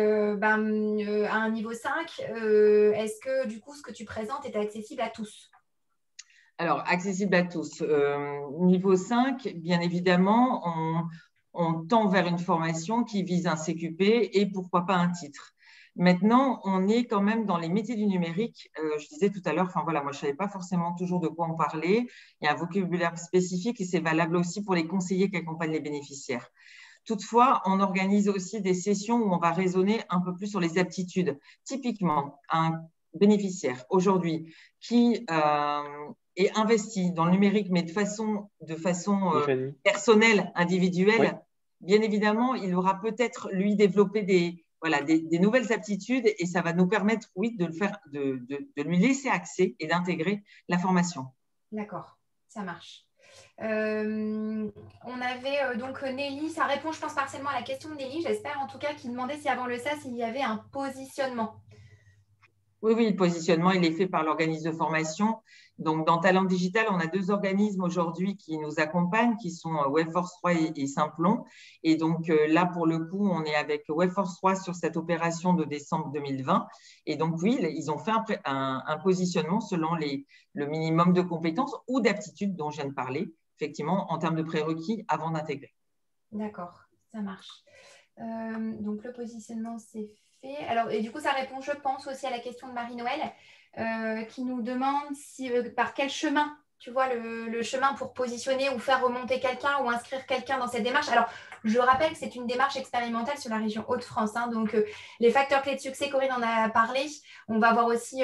Speaker 1: un niveau 5. Est-ce que du coup, ce que tu présentes est accessible à tous?
Speaker 7: Alors, accessible à tous. Niveau 5, bien évidemment, on tend vers une formation qui vise un CQP et pourquoi pas un titre. Maintenant, on est quand même dans les métiers du numérique. Je disais tout à l'heure, moi, je ne savais pas forcément toujours de quoi on parlait. Il y a un vocabulaire spécifique et c'est valable aussi pour les conseillers qui accompagnent les bénéficiaires. Toutefois, on organise aussi des sessions où on va raisonner un peu plus sur les aptitudes. Typiquement, un bénéficiaire aujourd'hui qui est investi dans le numérique, mais de façon personnelle, individuelle, bien évidemment, il aura peut-être, lui, développé des nouvelles aptitudes et ça va nous permettre, de lui laisser accès et d'intégrer la formation.
Speaker 1: D'accord, ça marche. On avait donc Nelly, ça répond, je pense, partiellement à la question de Nelly, j'espère en tout cas, qui demandait si avant le SAS, il y avait un positionnement.
Speaker 7: Oui, oui, le positionnement, il est fait par l'organisme de formation. Donc, dans Talent Digital, on a 2 organismes aujourd'hui qui nous accompagnent, qui sont Webforce 3 et Simplon. Et donc, là, pour le coup, on est avec Webforce 3 sur cette opération de décembre 2020. Et donc, oui, ils ont fait un positionnement selon le minimum de compétences ou d'aptitudes dont je viens de parler, effectivement, en termes de prérequis avant d'intégrer.
Speaker 1: D'accord, ça marche. Donc, le positionnement, c'est fait. Alors, et du coup, ça répond, je pense, aussi à la question de Marie-Noël qui nous demande par quel chemin, tu vois, le chemin pour positionner ou faire remonter quelqu'un ou inscrire quelqu'un dans cette démarche. Alors, je rappelle que c'est une démarche expérimentale sur la région Hauts-de-France. Hein, donc, les facteurs clés de succès, Corinne en a parlé. On va voir aussi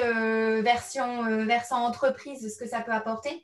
Speaker 1: versant entreprise, ce que ça peut apporter.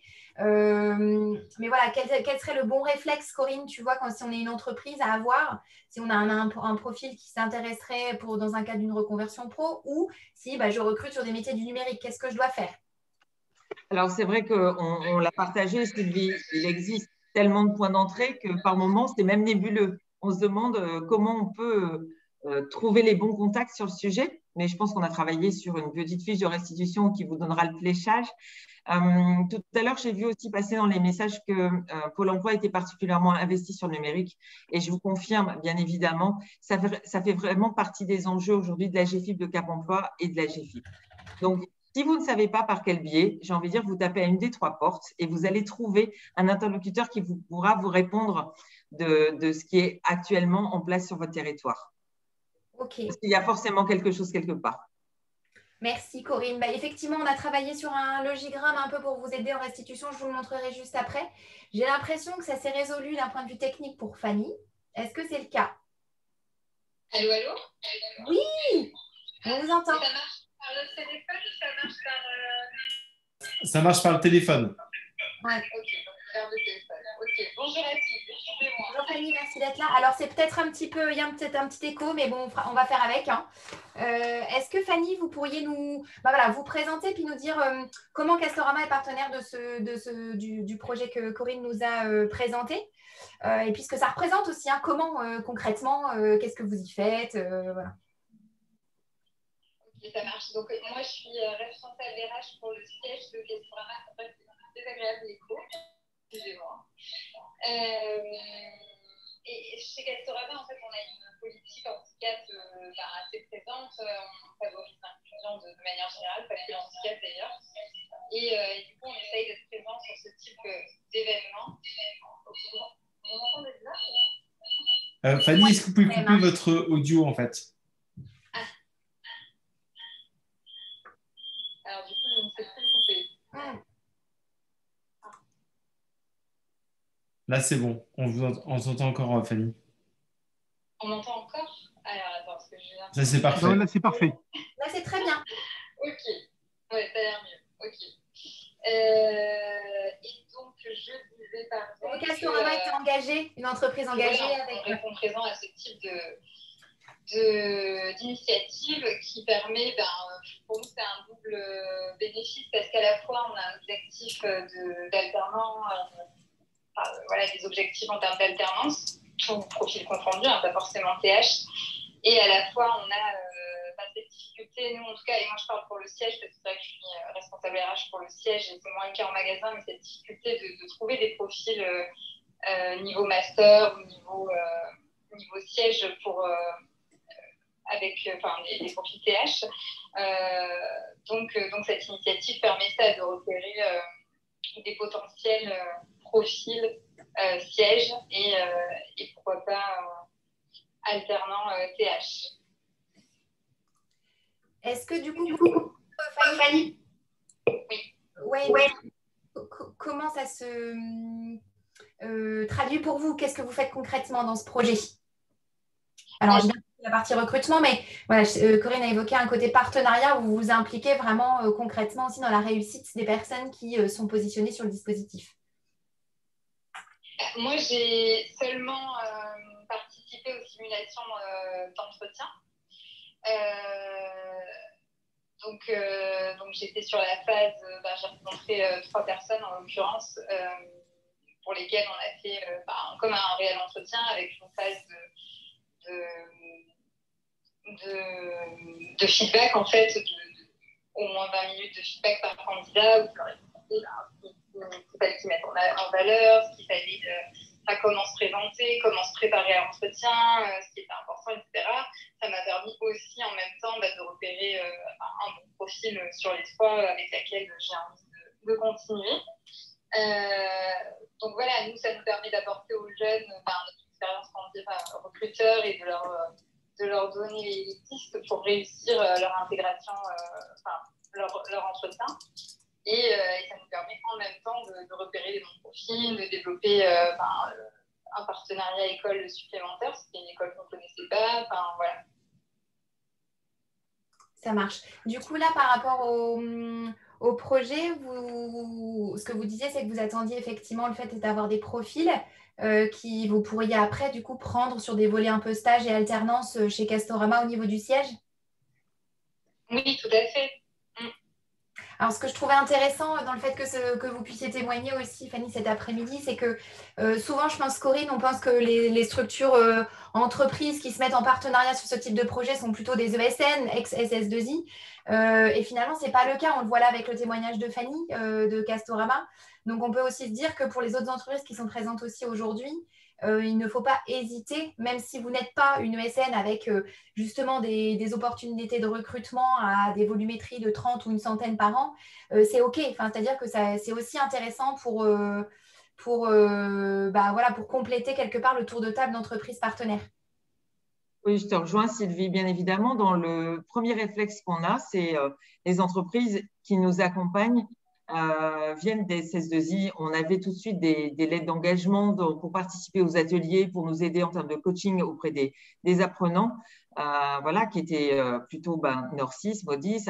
Speaker 1: Mais voilà, quel serait le bon réflexe, Corinne, tu vois, si on est une entreprise à avoir, si on a un profil qui s'intéresserait dans un cadre d'une reconversion pro, ou si je recrute sur des métiers du numérique, qu'est-ce que je dois faire?
Speaker 7: Alors, c'est vrai qu'on l'a partagé, Sylvie, il existe tellement de points d'entrée que par moments, c'est même nébuleux. On se demande comment on peut trouver les bons contacts sur le sujet, mais je pense qu'on a travaillé sur une petite fiche de restitution qui vous donnera le fléchage. Tout à l'heure, j'ai vu aussi passer dans les messages que Pôle emploi était particulièrement investi sur le numérique. Et je vous confirme, bien évidemment, ça fait vraiment partie des enjeux aujourd'hui de la GFIP de Cap Emploi et de la GFIP. Donc, si vous ne savez pas par quel biais, j'ai envie de dire, vous tapez à une des 3 portes et vous allez trouver un interlocuteur qui pourra vous répondre de ce qui est actuellement en place sur votre territoire.
Speaker 1: Ok.
Speaker 7: Parce qu'il y a forcément quelque chose quelque part.
Speaker 1: Merci Corinne. Effectivement, on a travaillé sur un logigramme un peu pour vous aider en restitution. Je vous le montrerai juste après. J'ai l'impression que ça s'est résolu d'un point de vue technique pour Fanny. Est-ce que c'est le cas?
Speaker 8: Allô, allô?
Speaker 1: Oui, on vous entend.
Speaker 8: Ça marche par le téléphone ou ça marche par…
Speaker 9: Ça marche par le téléphone.
Speaker 1: Ouais.
Speaker 8: Ok, donc par le téléphone. Ok, bonjour à tous, excusez-moi.
Speaker 1: Bonjour Fanny, merci d'être là. Alors c'est peut-être un petit peu, il y a peut-être un petit écho, mais bon, on va faire avec. Hein. Est-ce que Fanny, vous pourriez vous présenter puis nous dire comment Castorama est partenaire du projet que Corinne nous a présenté et puis ce que ça représente aussi, hein, comment concrètement, qu'est-ce que vous y faites voilà.
Speaker 8: Ok, ça marche. Donc moi je suis responsable RH pour le siège de Castorama. C'est désagréable l'écho. Excusez-moi. Et chez Castorama, en fait, on a une politique handicap assez présente. On favorise l'inclusion de manière générale, pas que le handicap d'ailleurs. Et du coup, on essaye d'être présent sur ce type d'événement. Vous m'entendez là?
Speaker 9: Fanny, est-ce que vous pouvez couper votre audio en fait?
Speaker 8: Alors du coup, je ne sais plus le couper.
Speaker 9: Là, c'est bon. On vous entend encore, Fanny.
Speaker 8: On m'entend encore? Alors, attends, parce que je viens…
Speaker 9: Ça, c'est parfait.
Speaker 2: Non, là, c'est parfait.
Speaker 1: Là, c'est très bien.
Speaker 8: Ok. Ouais, ça a l'air mieux. Ok. Et donc, je disais, pardon…
Speaker 1: Castorama était engagé, une entreprise engagée.
Speaker 8: Voilà, on répond présent à ce type d'initiative qui permet, pour nous, c'est un double bénéfice parce qu'à la fois, on a un objectif d'alternant, des objectifs en termes d'alternance, tout profil confondu, pas forcément TH. Et à la fois, on a cette difficulté, nous en tout cas, et moi je parle pour le siège, parce que c'est vrai que je suis responsable RH pour le siège, et c'est moins le cas en magasin, mais cette difficulté de trouver des profils niveau master ou niveau siège avec des profils TH. Donc cette initiative permet ça, de repérer des potentiels profils siège et pourquoi pas alternant TH.
Speaker 1: Est-ce que du coup, Fanny, oui. Comment ça se traduit pour vous? Qu'est-ce que vous faites concrètement dans ce projet? Alors, je viens de la partie recrutement, mais voilà, Corinne a évoqué un côté partenariat où vous vous impliquez vraiment concrètement aussi dans la réussite des personnes qui sont positionnées sur le dispositif.
Speaker 8: Moi, j'ai seulement participé aux simulations d'entretien. Donc j'étais sur la phase, j'ai rencontré 3 personnes en l'occurrence pour lesquelles on a fait comme un réel entretien avec une phase de feedback en fait, au moins 20 minutes de feedback par candidat, où je leur ai expliqué qu'il fallait qu'ils mettent en valeur, ce qu'il fallait comment se présenter, comment se préparer à l'entretien, ce qui était important, etc. Ça m'a permis aussi en même temps de repérer un bon profil sur les 3 avec laquelle j'ai envie de continuer. Donc voilà, nous, ça nous permet d'apporter aux jeunes notre expérience recruteur et de leur donner les pistes pour réussir leur intégration, leur entretien. Et ça nous permet en même temps de repérer les bons profils, de développer un partenariat école supplémentaire, c'était une école qu'on ne connaissait pas. Voilà.
Speaker 1: Ça marche. Du coup, là, par rapport au projet, ce que vous disiez, c'est que vous attendiez effectivement le fait d'avoir des profils qui vous pourriez après, du coup, prendre sur des volets un peu stage et alternance chez Castorama au niveau du siège?
Speaker 8: Oui, tout à fait.
Speaker 1: Alors, ce que je trouvais intéressant dans le fait que vous puissiez témoigner aussi, Fanny, cet après-midi, c'est que souvent, je pense, Corinne, on pense que les structures entreprises qui se mettent en partenariat sur ce type de projet sont plutôt des ESN, ex-SS2I. Et finalement, ce n'est pas le cas. On le voit là avec le témoignage de Fanny de Castorama. Donc, on peut aussi se dire que pour les autres entreprises qui sont présentes aussi aujourd'hui, il ne faut pas hésiter, même si vous n'êtes pas une ESN avec justement des opportunités de recrutement à des volumétries de 30 ou une centaine par an, c'est OK. C'est-à-dire que c'est aussi intéressant pour compléter quelque part le tour de table d'entreprises partenaires.
Speaker 7: Oui, je te rejoins, Sylvie. Bien évidemment, dans le premier réflexe qu'on a, c'est les entreprises qui nous accompagnent viennent des SS2I. On avait tout de suite des lettres d'engagement pour participer aux ateliers, pour nous aider en termes de coaching auprès des apprenants, qui étaient plutôt Norcis, Modis,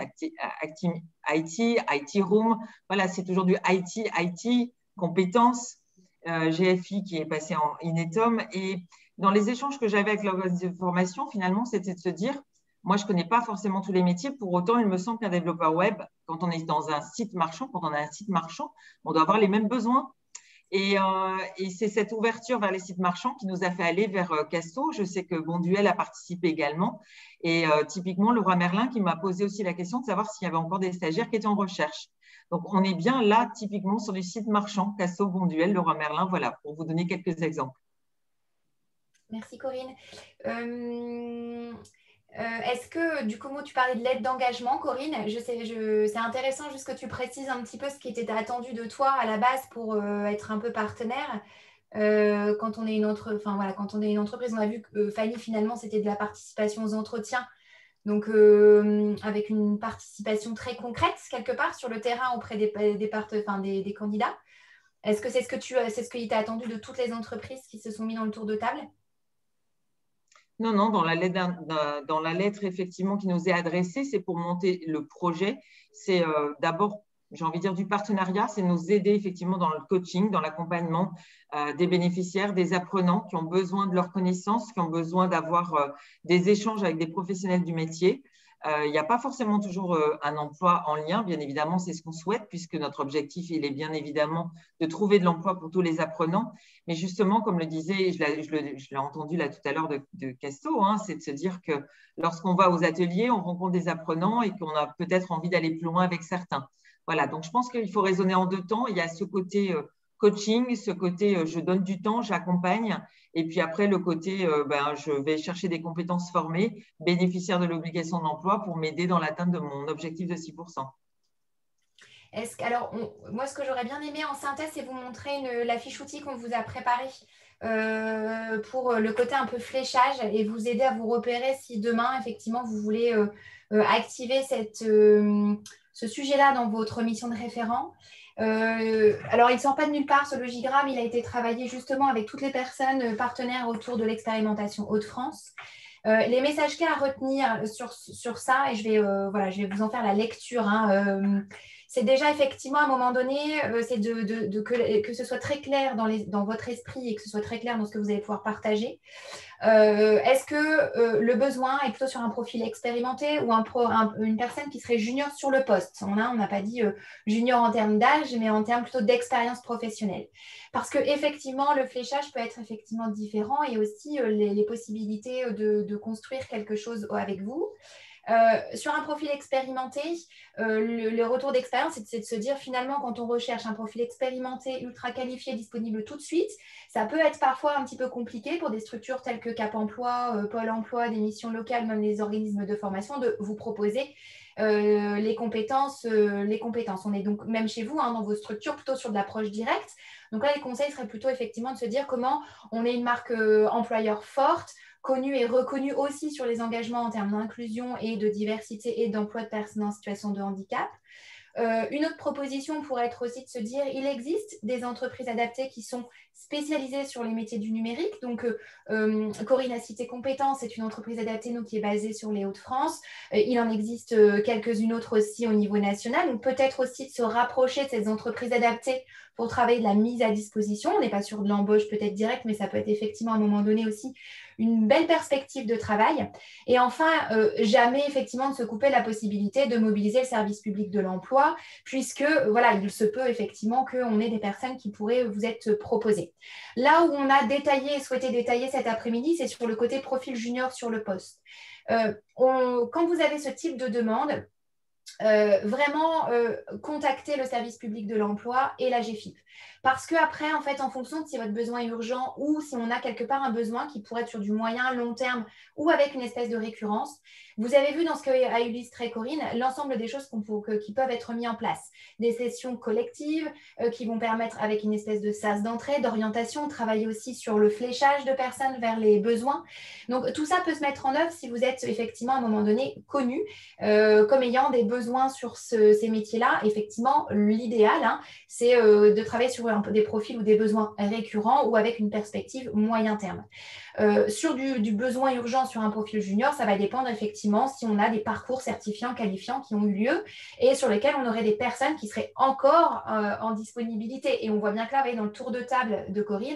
Speaker 7: IT Room. Voilà, c'est toujours du IT, compétences, GFI qui est passé en Inetom. Et dans les échanges que j'avais avec l'organisation de formation, finalement, c'était de se dire, moi, je ne connais pas forcément tous les métiers. Pour autant, il me semble qu'un développeur web, quand on est dans un site marchand, on doit avoir les mêmes besoins. Et c'est cette ouverture vers les sites marchands qui nous a fait aller vers Casto. Je sais que Bonduel a participé également. Et typiquement, Laura Merlin qui m'a posé aussi la question de savoir s'il y avait encore des stagiaires qui étaient en recherche. Donc, on est bien là, typiquement, sur les sites marchands, Casto, Bonduel, Laura Merlin, voilà, pour vous donner quelques exemples.
Speaker 1: Merci, Corinne. Est-ce que, du coup, tu parlais de l'aide d'engagement, Corinne? C'est intéressant juste que tu précises un petit peu ce qui était attendu de toi à la base pour être un peu partenaire. Quand on est une entreprise, on a vu que Fanny, finalement, c'était de la participation aux entretiens. Donc, avec une participation très concrète, quelque part, sur le terrain auprès des candidats. Est-ce que c'est ce qui t'a attendu de toutes les entreprises qui se sont mis dans le tour de table?
Speaker 7: Non, dans la lettre effectivement qui nous est adressée, c'est pour monter le projet. C'est d'abord, j'ai envie de dire, du partenariat, c'est nous aider effectivement dans le coaching, dans l'accompagnement des bénéficiaires, des apprenants qui ont besoin de leurs connaissances, qui ont besoin d'avoir des échanges avec des professionnels du métier. Il n'y a pas forcément toujours un emploi en lien, bien évidemment, c'est ce qu'on souhaite, puisque notre objectif, il est bien évidemment de trouver de l'emploi pour tous les apprenants. Mais justement, comme le disait, je l'ai entendu là tout à l'heure de Casto, c'est de se dire que lorsqu'on va aux ateliers, on rencontre des apprenants et qu'on a peut-être envie d'aller plus loin avec certains. Voilà, donc je pense qu'il faut raisonner en 2 temps. Il y a ce côté coaching, ce côté je donne du temps, j'accompagne. Et puis après, le côté je vais chercher des compétences formées, bénéficiaires de l'obligation d'emploi pour m'aider dans l'atteinte de mon objectif de 6%.
Speaker 1: Moi, ce que j'aurais bien aimé en synthèse, c'est vous montrer la fiche outil qu'on vous a préparée pour le côté un peu fléchage et vous aider à vous repérer si demain, effectivement, vous voulez activer ce sujet-là dans votre mission de référent. Alors, il ne sort pas de nulle part, ce logigramme. Il a été travaillé justement avec toutes les personnes partenaires autour de l'expérimentation Hauts-de-France. Les messages clés à retenir sur ça, et je vais vous en faire la lecture. C'est déjà effectivement à un moment donné, c'est que ce soit très clair dans votre esprit et que ce soit très clair dans ce que vous allez pouvoir partager. Est-ce que le besoin est plutôt sur un profil expérimenté ou une personne qui serait junior sur le poste? On n'a pas dit junior en termes d'âge, mais en termes plutôt d'expérience professionnelle. Parce qu'effectivement, le fléchage peut être effectivement différent et aussi les possibilités de construire quelque chose avec vous. Sur un profil expérimenté, le retour d'expérience, c'est de se dire finalement quand on recherche un profil expérimenté, ultra qualifié, disponible tout de suite, ça peut être parfois un petit peu compliqué pour des structures telles que Cap Emploi, Pôle Emploi, des missions locales, même les organismes de formation, de vous proposer les compétences. On est donc même chez vous, dans vos structures, plutôt sur de l'approche directe. Donc là, les conseils seraient plutôt effectivement de se dire comment on est une marque employeur forte, connue et reconnue aussi sur les engagements en termes d'inclusion et de diversité et d'emploi de personnes en situation de handicap. Une autre proposition pourrait être aussi de se dire il existe des entreprises adaptées qui sont spécialisées sur les métiers du numérique. Donc, Corinne a cité Compétences, c'est une entreprise adaptée qui est basée sur les Hauts-de-France. Il en existe quelques-unes autres aussi au niveau national. Donc, peut-être aussi de se rapprocher de ces entreprises adaptées pour travailler de la mise à disposition. On n'est pas sur de l'embauche peut-être directe, mais ça peut être effectivement à un moment donné aussi une belle perspective de travail. Et enfin, jamais effectivement de se couper la possibilité de mobiliser le service public de l'emploi, puisque voilà, il se peut effectivement qu'on ait des personnes qui pourraient vous être proposées. Là où on a détaillé, souhaité détailler cet après-midi, c'est sur le côté profil junior sur le poste. Quand vous avez ce type de demande, vraiment contacter le service public de l'emploi et la GFIP. Parce qu'après, en fait, en fonction de si votre besoin est urgent ou si on a quelque part un besoin qui pourrait être sur du moyen, long terme ou avec une espèce de récurrence, vous avez vu dans ce qu'a illustré Corinne, l'ensemble des choses qui peuvent être mises en place. Des sessions collectives qui vont permettre, avec une espèce de sas d'entrée, d'orientation, travailler aussi sur le fléchage de personnes vers les besoins. Donc, tout ça peut se mettre en œuvre si vous êtes effectivement à un moment donné connu comme ayant des besoins sur ces métiers-là. Effectivement, l'idéal, c'est de travailler sur des profils ou des besoins récurrents ou avec une perspective moyen terme. Sur du besoin urgent sur un profil junior, ça va dépendre effectivement si on a des parcours certifiants, qualifiants qui ont eu lieu et sur lesquels on aurait des personnes qui seraient encore en disponibilité. Et on voit bien que là, dans le tour de table de Corinne,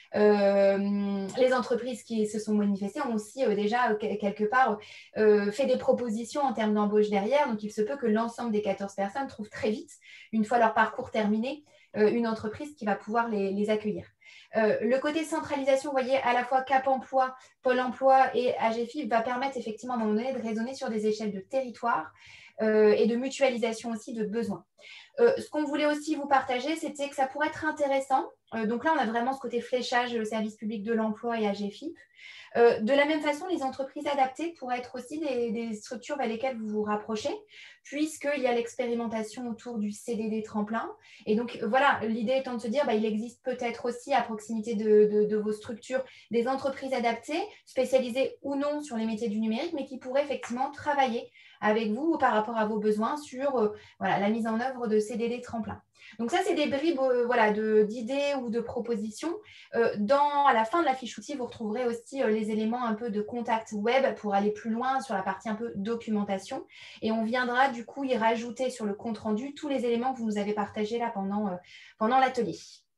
Speaker 1: les entreprises qui se sont manifestées ont aussi déjà quelque part fait des propositions en termes d'embauche derrière. Donc, il se peut que l'ensemble des 14 personnes trouvent très vite, une fois leur parcours terminé, une entreprise qui va pouvoir les accueillir. Le côté centralisation, vous voyez, à la fois Cap Emploi, Pôle Emploi et AGFIP va permettre effectivement à un moment donné de raisonner sur des échelles de territoire et de mutualisation aussi de besoins. Ce qu'on voulait aussi vous partager, c'était que ça pourrait être intéressant. Donc là, on a vraiment ce côté fléchage, le service public de l'emploi et AGFIP. De la même façon, les entreprises adaptées pourraient être aussi des structures vers lesquelles vous vous rapprochez, puisqu'il y a l'expérimentation autour du CDD tremplin. Et donc, voilà, l'idée étant de se dire, il existe peut-être aussi à proximité de vos structures des entreprises adaptées, spécialisées ou non sur les métiers du numérique, mais qui pourraient effectivement travailler avec vous par rapport à vos besoins sur la mise en œuvre de CDD tremplin. Donc ça, c'est des bribes d'idées ou de propositions. À la fin de la fiche outil, vous retrouverez aussi les éléments un peu de contact web pour aller plus loin sur la partie un peu documentation. Et on viendra du coup y rajouter sur le compte-rendu tous les éléments que vous nous avez partagés là pendant l'atelier.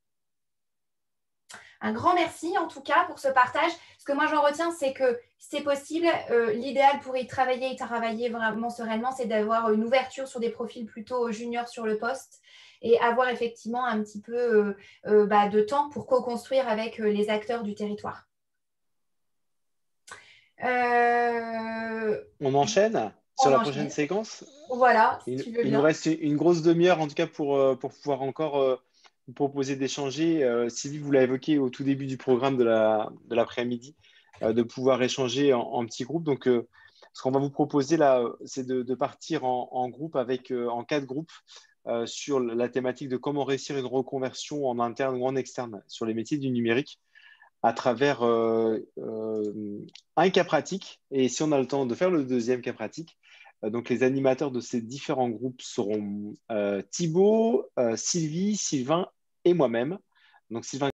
Speaker 1: Un grand merci en tout cas pour ce partage. Ce que moi j'en retiens, c'est que c'est possible. L'idéal pour y travailler vraiment sereinement, c'est d'avoir une ouverture sur des profils plutôt juniors sur le poste et avoir effectivement un petit peu de temps pour co-construire avec les acteurs du territoire.
Speaker 3: On enchaîne sur la prochaine séquence.
Speaker 1: Voilà, si tu veux bien.
Speaker 3: Il nous reste une grosse demi-heure en tout cas pour pouvoir encore vous proposer d'échanger. Sylvie, vous l'avez évoqué au tout début du programme de l'après-midi, de pouvoir échanger en petits groupes. Donc, ce qu'on va vous proposer là, c'est de partir en groupe en 4 groupes sur la thématique de comment réussir une reconversion en interne ou en externe sur les métiers du numérique à travers un cas pratique. Et si on a le temps de faire le deuxième cas pratique, donc les animateurs de ces différents groupes seront Thibaut, Sylvie, Sylvain et moi-même. Donc Sylvain